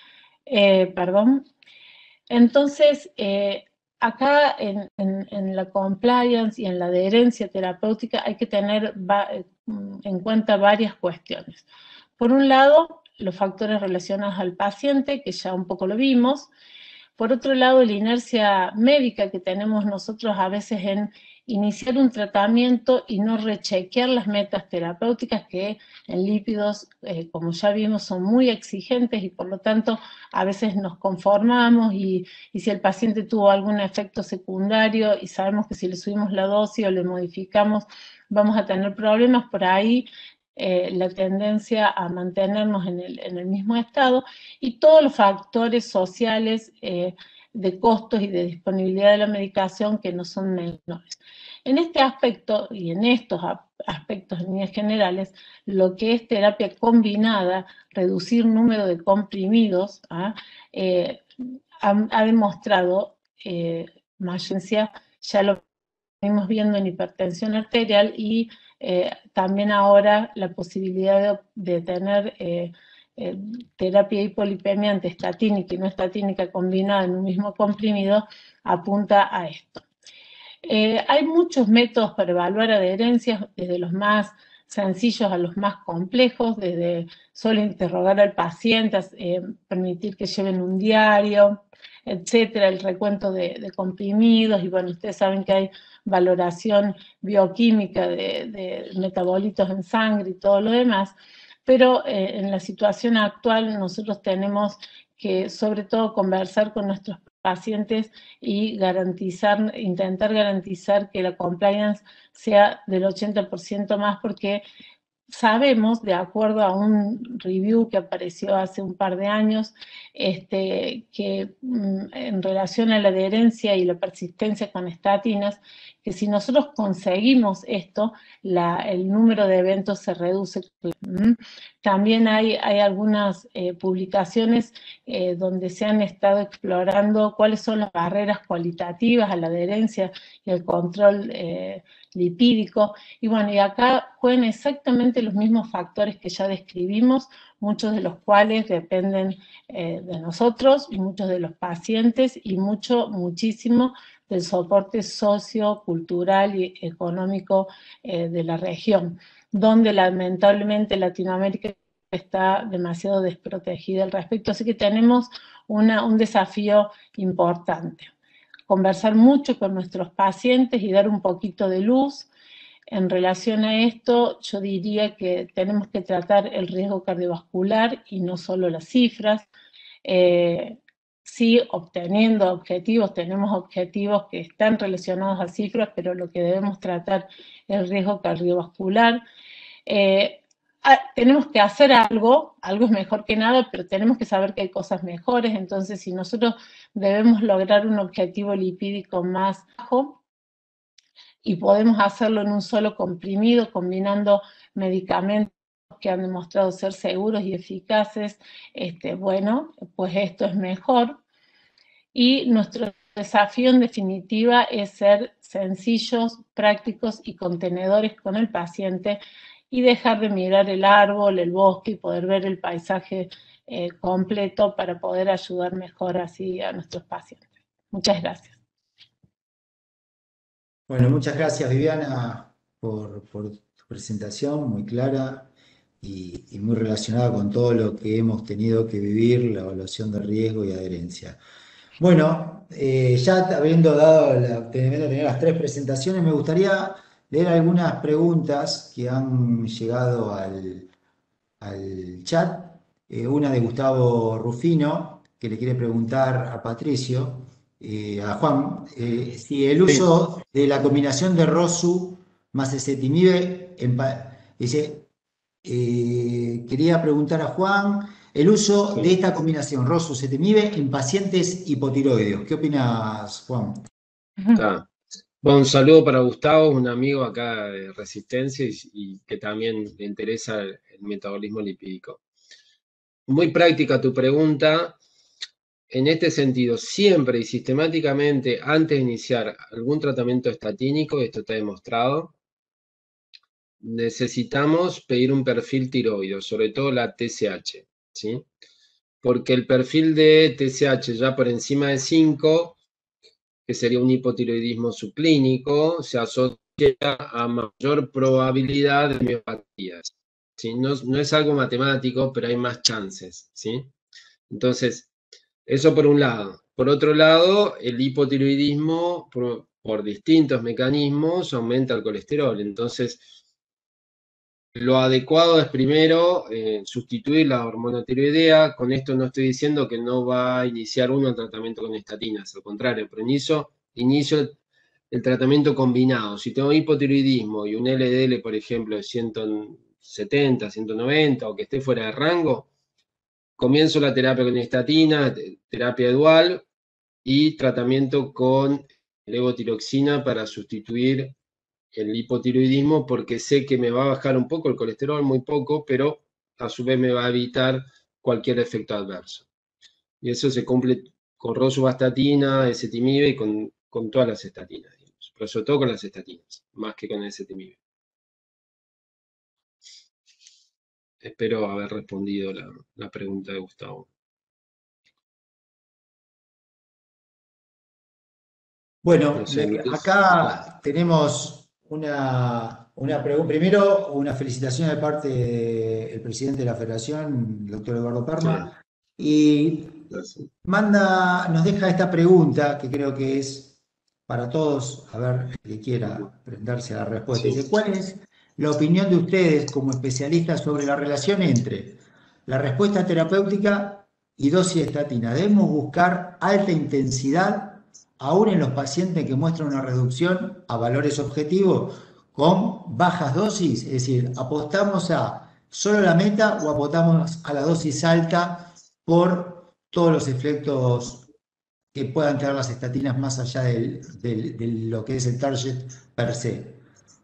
Eh, perdón. Entonces, eh, acá en, en, en la compliance y en la adherencia terapéutica hay que tener en cuenta varias cuestiones. Por un lado, los factores relacionados al paciente, que ya un poco lo vimos. Por otro lado, la inercia médica que tenemos nosotros a veces en iniciar un tratamiento y no rechequear las metas terapéuticas que en lípidos, eh, como ya vimos, son muy exigentes y por lo tanto a veces nos conformamos y, y si el paciente tuvo algún efecto secundario y sabemos que si le subimos la dosis o le modificamos vamos a tener problemas, por ahí Eh, la tendencia a mantenernos en el, en el mismo estado y todos los factores sociales eh, de costos y de disponibilidad de la medicación que no son menores. En este aspecto y en estos aspectos en líneas generales, lo que es terapia combinada, reducir número de comprimidos, ¿ah? eh, ha, ha demostrado eh, mayoría, ya lo venimos viendo en hipertensión arterial y eh, también ahora la posibilidad de, de tener eh, eh, terapia hipolipemiante estatínica y no estatínica combinada en un mismo comprimido apunta a esto. Eh, hay muchos métodos para evaluar adherencias, desde los más sencillos a los más complejos, desde solo interrogar al paciente, eh, permitir que lleven un diario, etcétera, el recuento de, de comprimidos, y bueno, ustedes saben que hay valoración bioquímica de, de metabolitos en sangre y todo lo demás, pero eh, en la situación actual nosotros tenemos que sobre todo conversar con nuestros pacientes y garantizar, intentar garantizar que la compliance sea del ochenta por ciento más, porque sabemos, de acuerdo a un review que apareció hace un par de años, este, que mm, en relación a la adherencia y la persistencia con estatinas, que si nosotros conseguimos esto, la, el número de eventos se reduce. También hay, hay algunas eh, publicaciones eh, donde se han estado explorando cuáles son las barreras cualitativas a la adherencia y el control eh, lipídico, y bueno, y acá juegan exactamente los mismos factores que ya describimos, muchos de los cuales dependen eh, de nosotros, y muchos de los pacientes, y mucho, muchísimo del soporte sociocultural y económico eh, de la región, donde lamentablemente Latinoamérica está demasiado desprotegida al respecto, así que tenemos una, un desafío importante. Conversar mucho con nuestros pacientes y dar un poquito de luz. En relación a esto, yo diría que tenemos que tratar el riesgo cardiovascular y no solo las cifras. Eh, sí, obteniendo objetivos, tenemos objetivos que están relacionados a cifras, pero lo que debemos tratar es el riesgo cardiovascular. Eh, Ah, tenemos que hacer algo, algo es mejor que nada, pero tenemos que saber que hay cosas mejores, entonces si nosotros debemos lograr un objetivo lipídico más bajo y podemos hacerlo en un solo comprimido, combinando medicamentos que han demostrado ser seguros y eficaces, este, bueno, pues esto es mejor. Y nuestro desafío en definitiva es ser sencillos, prácticos y contenedores con el paciente, y dejar de mirar el árbol, el bosque y poder ver el paisaje eh, completo para poder ayudar mejor así a nuestros pacientes. Muchas gracias. Bueno, muchas gracias Viviana por, por tu presentación muy clara y, y muy relacionada con todo lo que hemos tenido que vivir, la evaluación de riesgo y adherencia. Bueno, eh, ya habiendo dado la, teniendo tenido las tres presentaciones, me gustaría leer algunas preguntas que han llegado al, al chat. Eh, una de Gustavo Rufino, que le quiere preguntar a Patricio, eh, a Juan, eh, si el uso sí. de la combinación de Rosu más ezetimibe, dice, eh, quería preguntar a Juan, el uso sí. de esta combinación Rosu-ezetimibe en pacientes hipotiroideos. ¿Qué opinas, Juan? Ah, Bueno, un saludo para Gustavo, un amigo acá de Resistencia y, y que también le interesa el, el metabolismo lipídico. Muy práctica tu pregunta. En este sentido, siempre y sistemáticamente, antes de iniciar algún tratamiento estatínico, esto está demostrado, necesitamos pedir un perfil tiroideo, sobre todo la T S H, ¿sí? Porque el perfil de T S H ya por encima de cinco, que sería un hipotiroidismo subclínico, se asocia a mayor probabilidad de miopatías, ¿sí? No, no es algo matemático, pero hay más chances, ¿sí? Entonces, eso por un lado. Por otro lado, el hipotiroidismo, por, por distintos mecanismos, aumenta el colesterol. Entonces, lo adecuado es primero eh, sustituir la hormona tiroidea. Con esto no estoy diciendo que no va a iniciar uno el tratamiento con estatinas, al contrario, pero inicio, inicio el, el tratamiento combinado. Si tengo hipotiroidismo y un L D L, por ejemplo, de ciento setenta, ciento noventa o que esté fuera de rango, comienzo la terapia con estatina, terapia dual y tratamiento con levotiroxina para sustituir el hipotiroidismo, porque sé que me va a bajar un poco el colesterol, muy poco, pero a su vez me va a evitar cualquier efecto adverso. Y eso se cumple con rosuvastatina, ezetimibe y con, con todas las estatinas, digamos, pero sobre todo con las estatinas, más que con el ezetimibe. Espero haber respondido la, la pregunta de Gustavo. Bueno, No sé, le- Luis. acá tenemos una, una pregunta. Primero, una felicitación de parte del presidente de la Federación, el doctor Eduardo Perma, y Gracias. manda, nos deja esta pregunta que creo que es para todos, a ver el que quiera prenderse a la respuesta. Sí. Dice, ¿cuál es la opinión de ustedes como especialistas sobre la relación entre la respuesta terapéutica y dosis de estatina? ¿Debemos buscar alta intensidad aún en los pacientes que muestran una reducción a valores objetivos con bajas dosis? Es decir, ¿apostamos a solo la meta o apostamos a la dosis alta por todos los efectos que puedan tener las estatinas más allá del, del, de lo que es el target per se?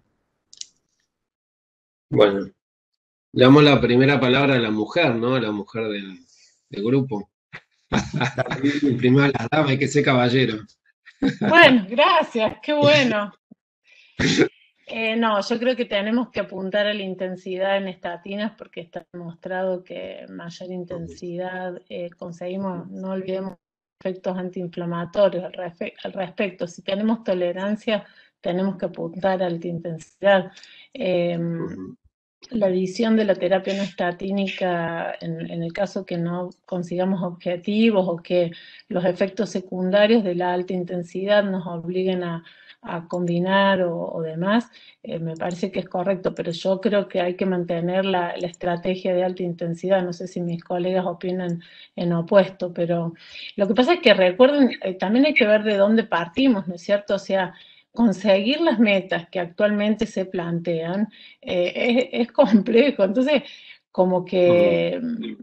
Bueno, le damos la primera palabra a la mujer, ¿no? A la mujer del, del grupo. Primero a la dama, hay que ser caballero. Bueno, gracias, qué bueno. Eh, no, yo creo que tenemos que apuntar a la intensidad en estatinas porque está demostrado que mayor intensidad eh, conseguimos, no olvidemos efectos antiinflamatorios al, respe al respecto. Si tenemos tolerancia, tenemos que apuntar a alta intensidad. Eh, uh-huh. La adición de la terapia no estatínica, en, en el caso que no consigamos objetivos o que los efectos secundarios de la alta intensidad nos obliguen a, a combinar o, o demás, eh, me parece que es correcto, pero yo creo que hay que mantener la, la estrategia de alta intensidad. No sé si mis colegas opinan en opuesto, pero lo que pasa es que recuerden, eh, también hay que ver de dónde partimos, ¿no es cierto? O sea, conseguir las metas que actualmente se plantean eh, es, es complejo, entonces como que uh-huh.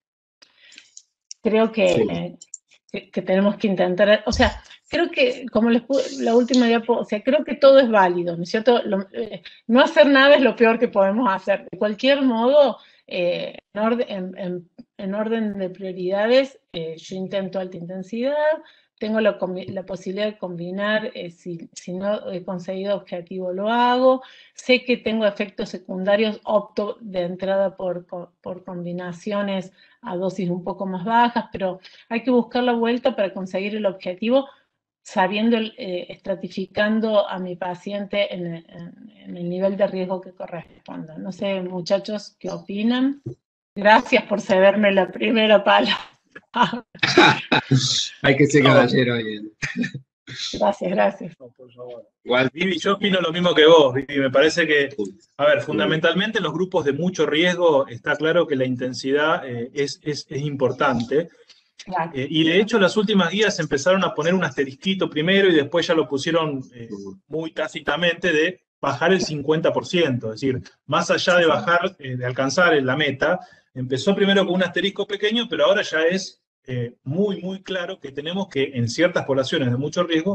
creo que, sí. eh, que, que tenemos que intentar, o sea, creo que, como les pude, la última diapo, o sea, creo que todo es válido, ¿no es cierto? Lo, eh, no hacer nada es lo peor que podemos hacer. De cualquier modo, eh, en, orden, en, en, en orden de prioridades, eh, yo intento alta intensidad, tengo la, la posibilidad de combinar, eh, si, si no he conseguido objetivo lo hago, sé que tengo efectos secundarios, opto de entrada por, por combinaciones a dosis un poco más bajas, pero hay que buscar la vuelta para conseguir el objetivo, sabiendo, eh, estratificando a mi paciente en el, en, en el nivel de riesgo que corresponda. No sé, muchachos, ¿qué opinan? Gracias por cederme la primera palabra. Hay que ser caballero bien. Gracias, gracias. No, por favor. Igual, Vivi, yo opino lo mismo que vos, Vivi. Me parece que, a ver, fundamentalmente en los grupos de mucho riesgo está claro que la intensidad eh, es, es, es importante. Claro. Eh, y de hecho las últimas guías empezaron a poner un asterisquito primero y después ya lo pusieron eh, muy tácitamente de bajar el cincuenta por ciento. Es decir, más allá de bajar, eh, de alcanzar la meta, empezó primero con un asterisco pequeño, pero ahora ya es eh, muy, muy claro que tenemos que en ciertas poblaciones de mucho riesgo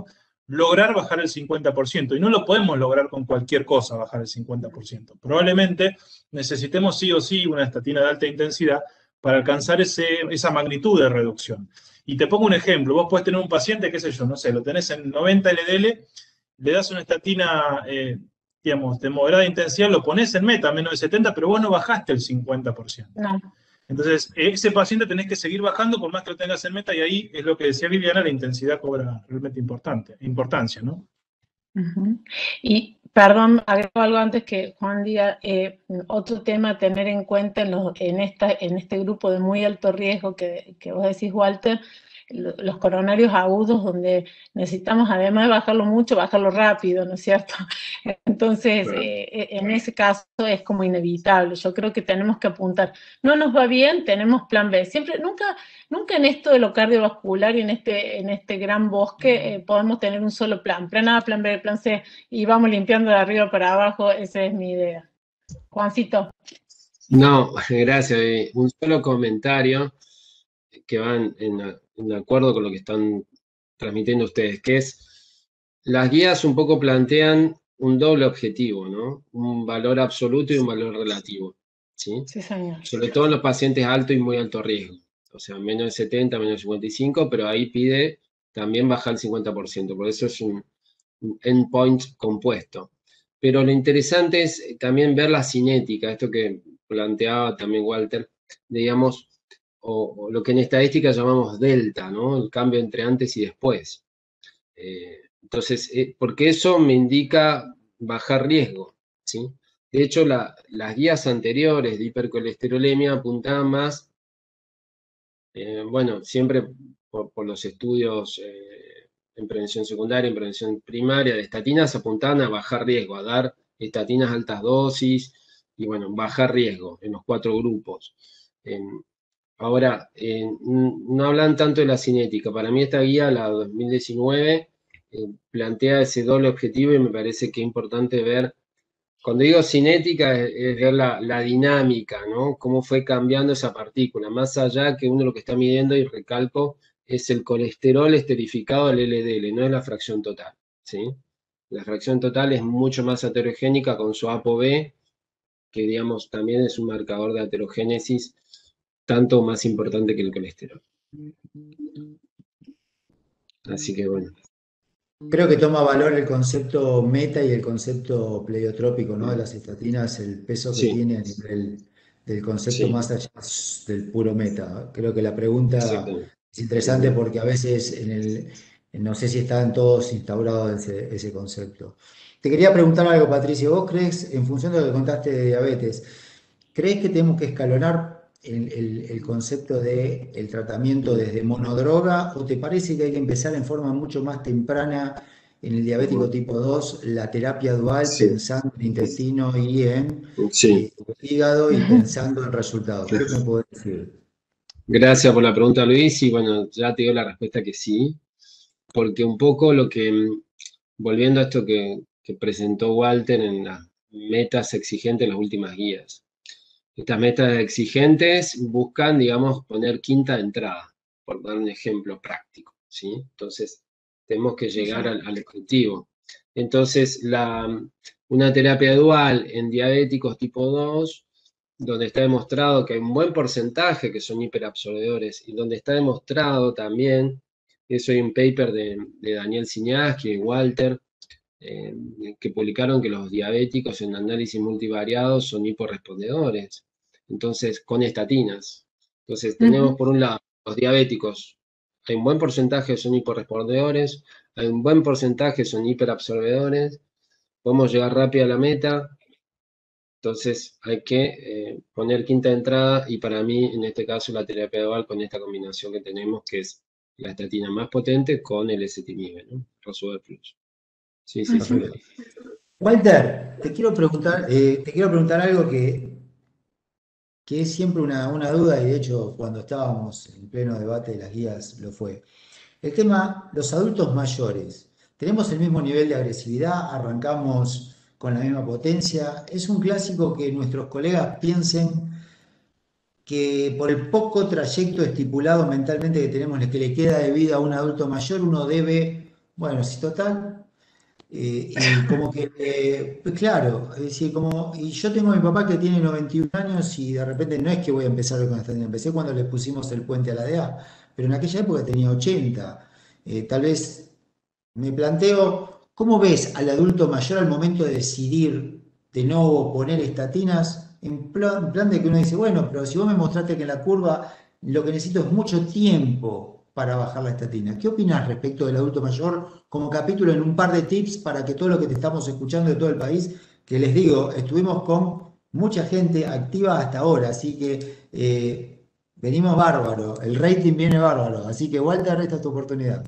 lograr bajar el cincuenta por ciento. Y no lo podemos lograr con cualquier cosa, bajar el cincuenta por ciento. Probablemente necesitemos sí o sí una estatina de alta intensidad para alcanzar ese, esa magnitud de reducción. Y te pongo un ejemplo. Vos podés tener un paciente, qué sé yo, no sé, lo tenés en noventa L D L, le das una estatina, eh, digamos, de moderada intensidad, lo pones en meta, menos de setenta, pero vos no bajaste el cincuenta por ciento. No. Entonces, ese paciente tenés que seguir bajando por más que lo tengas en meta, y ahí es lo que decía Viviana, la intensidad cobra realmente importante, importancia, ¿no? Uh-huh. Y, perdón, agrego algo antes que Juan diga, eh, otro tema a tener en cuenta en, los, en, esta, en este grupo de muy alto riesgo que, que vos decís, Walter, los coronarios agudos, donde necesitamos, además de bajarlo mucho, bajarlo rápido, ¿no es cierto? Entonces, claro. eh, en ese caso es como inevitable. Yo creo que tenemos que apuntar. No nos va bien, tenemos plan B. Siempre, nunca, nunca en esto de lo cardiovascular y en este, en este gran bosque eh, podemos tener un solo plan. Plan A, plan B, plan C, y vamos limpiando de arriba para abajo. Esa es mi idea. Juancito. No, gracias. Un solo comentario que va en, en, en acuerdo con lo que están transmitiendo ustedes, que es, las guías un poco plantean un doble objetivo, ¿no? Un valor absoluto y un valor relativo, ¿sí? Sí, señor. Sobre todo en los pacientes alto y muy alto riesgo, o sea, menos de setenta, menos de cincuenta y cinco, pero ahí pide también bajar el cincuenta por ciento, por eso es un, un endpoint compuesto. Pero lo interesante es también ver la cinética, esto que planteaba también Walter, digamos, o, o lo que en estadística llamamos delta, ¿no? El cambio entre antes y después. Eh, entonces, eh, porque eso me indica bajar riesgo, ¿sí? De hecho, la, las guías anteriores de hipercolesterolemia apuntaban más, eh, bueno, siempre por, por los estudios eh, en prevención secundaria, en prevención primaria de estatinas, apuntaban a bajar riesgo, a dar estatinas altas dosis y, bueno, bajar riesgo en los cuatro grupos. Eh, Ahora, eh, no hablan tanto de la cinética. Para mí esta guía, la dos mil diecinueve, eh, plantea ese doble objetivo y me parece que es importante ver, cuando digo cinética, es, es ver la, la dinámica, ¿no? Cómo fue cambiando esa partícula. Más allá que uno lo que está midiendo, y recalco, es el colesterol esterificado del L D L, no es la fracción total, ¿sí? La fracción total es mucho más heterogénica con su ApoB, que digamos también es un marcador de aterogénesis tanto más importante que el colesterol. Así que bueno. Creo que toma valor el concepto meta y el concepto pleiotrópico, ¿no? De las estatinas, el peso que sí. tiene a nivel del concepto sí. más allá del puro meta. Creo que la pregunta es interesante porque a veces en el, no sé si están todos instaurados ese, ese concepto. Te quería preguntar algo, Patricia. ¿Vos crees, en función de lo que contaste de diabetes, crees que tenemos que escalonar El, el, el concepto del de tratamiento desde monodroga, o te parece que hay que empezar en forma mucho más temprana en el diabético tipo dos, la terapia dual, sí. pensando en intestino y en sí. eh, hígado y pensando en resultados? ¿Qué me puedes decir? Gracias por la pregunta, Luis, y bueno, ya te digo la respuesta que sí, porque un poco lo que, volviendo a esto que, que presentó Walter en las metas exigentes en las últimas guías, estas metas exigentes buscan, digamos, poner quinta de entrada, por dar un ejemplo práctico, ¿sí? Entonces, tenemos que llegar al, al objetivo. Entonces, la, una terapia dual en diabéticos tipo dos, donde está demostrado que hay un buen porcentaje que son hiperabsorbedores, y donde está demostrado también, eso hay un paper de, de Daniel Siniaski y Walter, Eh, que publicaron que los diabéticos en análisis multivariados son hiporrespondedores, entonces con estatinas. Entonces tenemos uh-huh. por un lado los diabéticos, hay un buen porcentaje que son hiporrespondedores, hay un buen porcentaje que son hiperabsorbedores, podemos llegar rápido a la meta, entonces hay que eh, poner quinta de entrada, y para mí en este caso la terapia dual con esta combinación que tenemos, que es la estatina más potente con el ezetimibe, ¿no? Rosuvastatin Plus. Sí, sí, sí. Walter, te quiero preguntar, eh, te quiero preguntar algo que, que es siempre una, una duda, y de hecho cuando estábamos en pleno debate de las guías lo fue. El tema, los adultos mayores, ¿tenemos el mismo nivel de agresividad? ¿Arrancamos con la misma potencia? Es un clásico que nuestros colegas piensen que por el poco trayecto estipulado mentalmente que tenemos, que le queda de vida a un adulto mayor, uno debe Bueno, sí, total. Eh, y como que, eh, pues claro, es decir, como, y yo tengo a mi papá que tiene noventa y un años y de repente no es que voy a empezar con esta, empecé cuando le pusimos el puente a la D E A, pero en aquella época tenía ochenta. Eh, tal vez me planteo, ¿cómo ves al adulto mayor al momento de decidir de no poner estatinas? En plan, en plan de que uno dice, bueno, pero si vos me mostraste que en la curva lo que necesito es mucho tiempo para bajar la estatina. ¿Qué opinas respecto del adulto mayor como capítulo en un par de tips para que todo lo que te estamos escuchando de todo el país, que les digo, estuvimos con mucha gente activa hasta ahora, así que eh, venimos bárbaro, el rating viene bárbaro, así que Walter, esta es tu oportunidad.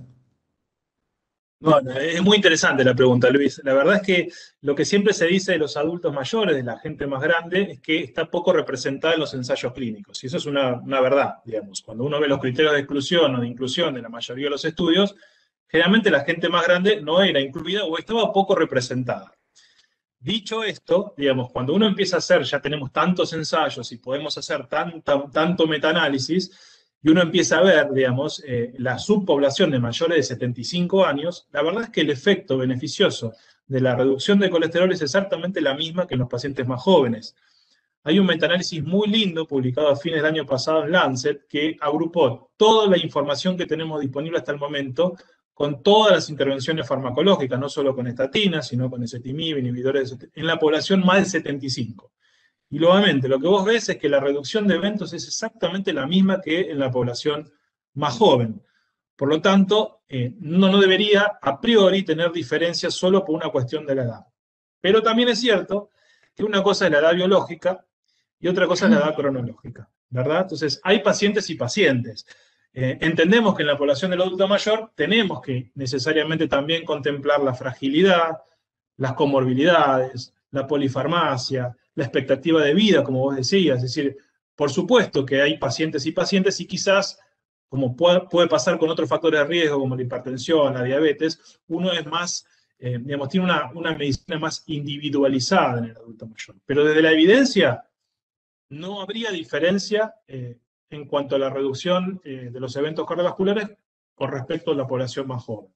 Bueno, es muy interesante la pregunta, Luis. La verdad es que lo que siempre se dice de los adultos mayores, de la gente más grande, es que está poco representada en los ensayos clínicos. Y eso es una, una verdad, digamos. Cuando uno ve los criterios de exclusión o de inclusión de la mayoría de los estudios, generalmente la gente más grande no era incluida o estaba poco representada. Dicho esto, digamos, cuando uno empieza a hacer, ya tenemos tantos ensayos y podemos hacer tanta, tanto metaanálisis, y uno empieza a ver, digamos, eh, la subpoblación de mayores de setenta y cinco años, la verdad es que el efecto beneficioso de la reducción de colesterol es exactamente la misma que en los pacientes más jóvenes. Hay un metaanálisis muy lindo publicado a fines del año pasado en Lancet que agrupó toda la información que tenemos disponible hasta el momento con todas las intervenciones farmacológicas, no solo con estatinas, sino con ezetimibe, inhibidores, de, en la población más de setenta y cinco. Y nuevamente, lo que vos ves es que la reducción de eventos es exactamente la misma que en la población más joven. Por lo tanto, eh, no, no debería a priori tener diferencias solo por una cuestión de la edad. Pero también es cierto que una cosa es la edad biológica y otra cosa es la edad cronológica, ¿verdad? Entonces, hay pacientes y pacientes. Eh, entendemos que en la población del adulto mayor tenemos que necesariamente también contemplar la fragilidad, las comorbilidades, la polifarmacia, la expectativa de vida, como vos decías. Es decir, por supuesto que hay pacientes y pacientes y quizás, como puede, puede pasar con otros factores de riesgo, como la hipertensión, la diabetes, uno es más, eh, digamos, tiene una, una medicina más individualizada en el adulto mayor. Pero desde la evidencia, no habría diferencia eh, en cuanto a la reducción eh, de los eventos cardiovasculares con respecto a la población más joven.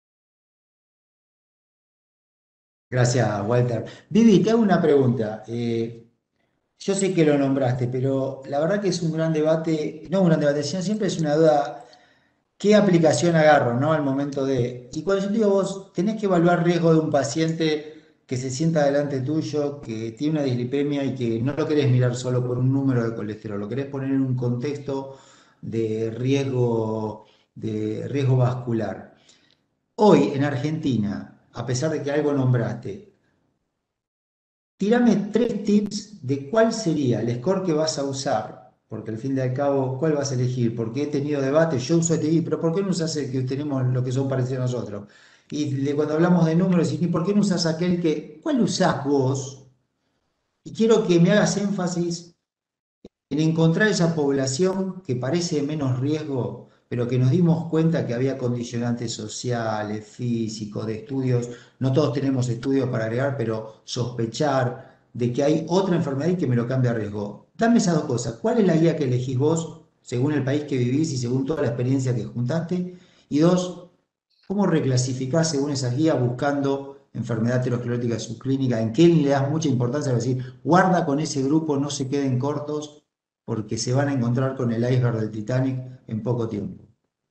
Gracias, Walter. Vivi, te hago una pregunta. Eh, yo sé que lo nombraste, pero la verdad que es un gran debate, no un gran debate, sino siempre es una duda, ¿qué aplicación agarro, no? Al momento de... Y cuando yo te digo vos, tenés que evaluar riesgo de un paciente que se sienta delante tuyo, que tiene una dislipemia y que no lo querés mirar solo por un número de colesterol, lo querés poner en un contexto de riesgo, de riesgo vascular. Hoy en Argentina, a pesar de que algo nombraste, tírame tres tips de cuál sería el score que vas a usar, porque al fin y al cabo, ¿cuál vas a elegir? Porque he tenido debate, yo uso este, pero ¿por qué no usas el que tenemos lo que son parecidos a nosotros? Y de, cuando hablamos de números, ¿y por qué no usas aquel que, cuál usás vos? Y quiero que me hagas énfasis en encontrar esa población que parece de menos riesgo, pero que nos dimos cuenta que había condicionantes sociales, físicos, de estudios. No todos tenemos estudios para agregar, pero sospechar de que hay otra enfermedad y que me lo cambia a riesgo. Dame esas dos cosas. ¿Cuál es la guía que elegís vos, según el país que vivís y según toda la experiencia que juntaste? Y dos, ¿cómo reclasificás según esas guías buscando enfermedad aterosclerótica subclínica? ¿En qué le das mucha importancia? Es decir, guarda con ese grupo, no se queden cortos porque se van a encontrar con el iceberg del Titanic en poco tiempo.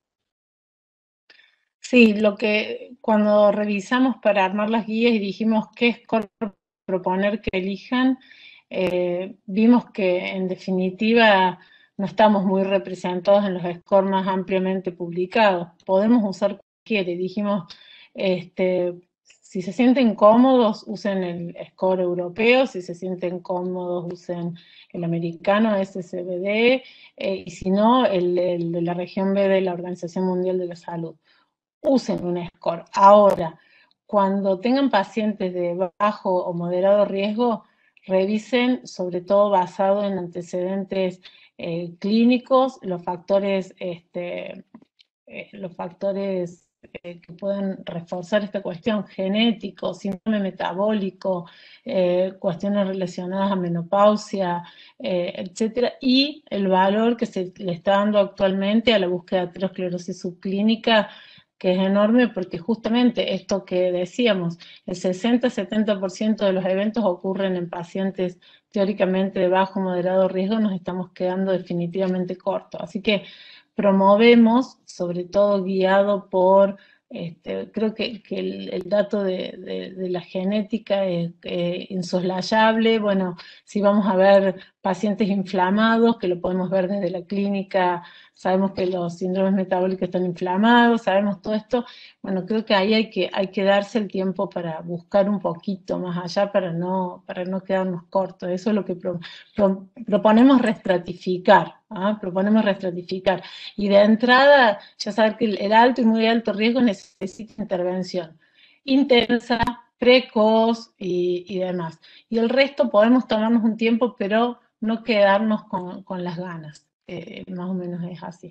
Sí, lo que cuando revisamos para armar las guías y dijimos qué score proponer que elijan, eh, vimos que en definitiva no estamos muy representados en los scores más ampliamente publicados. Podemos usar cualquiera, y dijimos, este, si se sienten cómodos, usen el score europeo, si se sienten cómodos, usen el americano, S C B D, eh, y si no, el, el de la región B de la Organización Mundial de la Salud. Usen un score. Ahora, cuando tengan pacientes de bajo o moderado riesgo, revisen sobre todo basado en antecedentes eh, clínicos, los factores, este, eh, los factores eh, que pueden reforzar esta cuestión, genético, síndrome metabólico, eh, cuestiones relacionadas a menopausia, eh, etcétera, y el valor que se le está dando actualmente a la búsqueda de aterosclerosis subclínica que es enorme, porque justamente esto que decíamos, el sesenta a setenta por ciento de los eventos ocurren en pacientes teóricamente de bajo o moderado riesgo, nos estamos quedando definitivamente cortos. Así que promovemos, sobre todo guiado por, este, creo que, que el, el dato de, de, de la genética es eh, insoslayable. Bueno, si vamos a ver pacientes inflamados, que lo podemos ver desde la clínica, sabemos que los síndromes metabólicos están inflamados, sabemos todo esto. Bueno, creo que ahí hay que, hay que darse el tiempo para buscar un poquito más allá para no, para no quedarnos cortos. Eso es lo que pro, pro, proponemos restratificar, ¿ah? Proponemos restratificar. Y de entrada, ya saber que el, el alto y muy alto riesgo necesita intervención intensa, precoz y, y demás. Y el resto podemos tomarnos un tiempo, pero no quedarnos con, con las ganas. Eh, más o menos es así.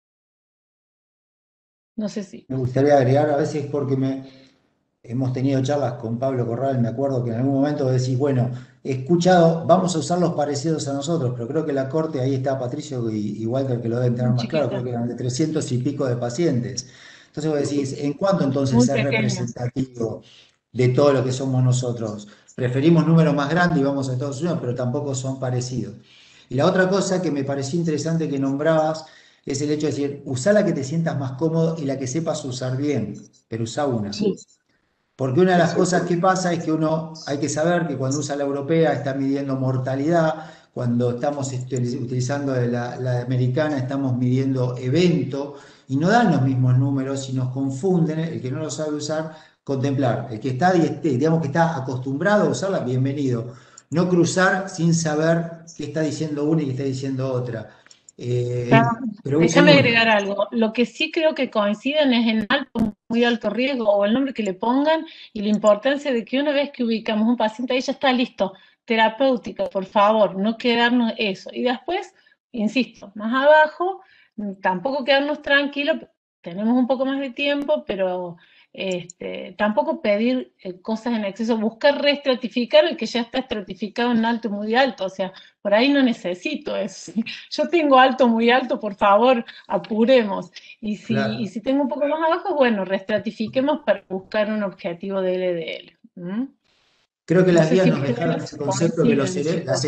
No sé si... Me gustaría agregar a veces porque me, hemos tenido charlas con Pablo Corral, me acuerdo que en algún momento decís, bueno, he escuchado, vamos a usar los parecidos a nosotros, pero creo que la corte, ahí está Patricio y, y Walter que lo deben tener más claro, creo que eran de trescientos y pico de pacientes. Entonces vos decís, ¿en cuánto entonces Muy es pequeño. representativo de todo lo que somos nosotros? Preferimos números más grandes y vamos a Estados Unidos, pero tampoco son parecidos. Y la otra cosa que me pareció interesante que nombrabas es el hecho de decir, usá la que te sientas más cómodo y la que sepas usar bien, pero usá una. Sí. Porque una de las cosas que pasa es que uno, hay que saber que cuando usa la europea está midiendo mortalidad, cuando estamos utilizando la, la americana estamos midiendo evento, y no dan los mismos números y nos confunden, el que no lo sabe usar, contemplar. El que está, digamos que está acostumbrado a usarla, bienvenido. No cruzar sin saber qué está diciendo una y qué está diciendo otra. Eh, pero déjame agregar algo. Lo que sí creo que coinciden es en alto, muy alto riesgo, o el nombre que le pongan, y la importancia de que una vez que ubicamos un paciente ahí ya está listo, terapéutica, por favor, no quedarnos eso. Y después, insisto, más abajo, tampoco quedarnos tranquilos, tenemos un poco más de tiempo, pero este, tampoco pedir eh, cosas en exceso, buscar reestratificar el que ya está estratificado en alto y muy alto, o sea, por ahí no necesito eso. Yo tengo alto, muy alto, por favor, apuremos. Y si, claro. y si tengo un poco más abajo, bueno, reestratifiquemos para buscar un objetivo de L D L. ¿Mm? Creo que no las guías si nos dejaron ese concepto que los las,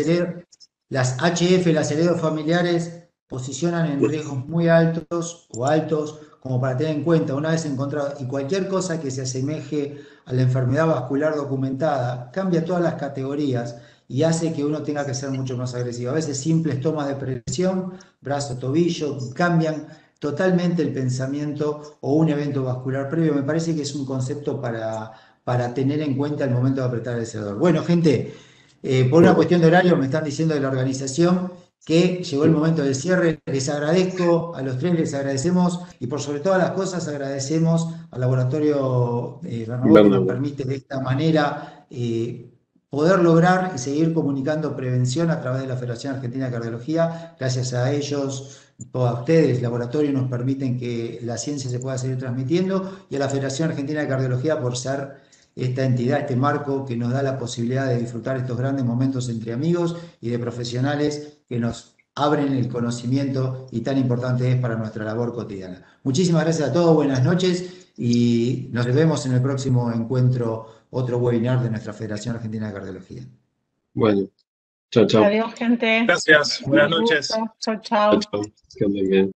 las H F, las heredos familiares, posicionan en riesgos muy altos o altos, como para tener en cuenta, una vez encontrado, y cualquier cosa que se asemeje a la enfermedad vascular documentada, cambia todas las categorías y hace que uno tenga que ser mucho más agresivo. A veces simples tomas de presión, brazo, tobillo, cambian totalmente el pensamiento o un evento vascular previo. Me parece que es un concepto para, para tener en cuenta al momento de apretar el acelerador. Bueno, gente, eh, por una cuestión de horario me están diciendo de la organización que llegó el momento del cierre. Les agradezco a los tres, les agradecemos y por sobre todas las cosas agradecemos al laboratorio eh, Bernabó que nos permite de esta manera eh, poder lograr y seguir comunicando prevención a través de la Federación Argentina de Cardiología. Gracias a ellos, a ustedes, el laboratorio, nos permiten que la ciencia se pueda seguir transmitiendo, y a la Federación Argentina de Cardiología por ser esta entidad, este marco que nos da la posibilidad de disfrutar estos grandes momentos entre amigos y de profesionales que nos abren el conocimiento y tan importante es para nuestra labor cotidiana. Muchísimas gracias a todos, buenas noches y nos vemos en el próximo encuentro, otro webinar de nuestra Federación Argentina de Cardiología. Bueno, chao, chao. Adiós, gente. Gracias, buenas noches. Chao, chao. Chao, chao. Que anden bien.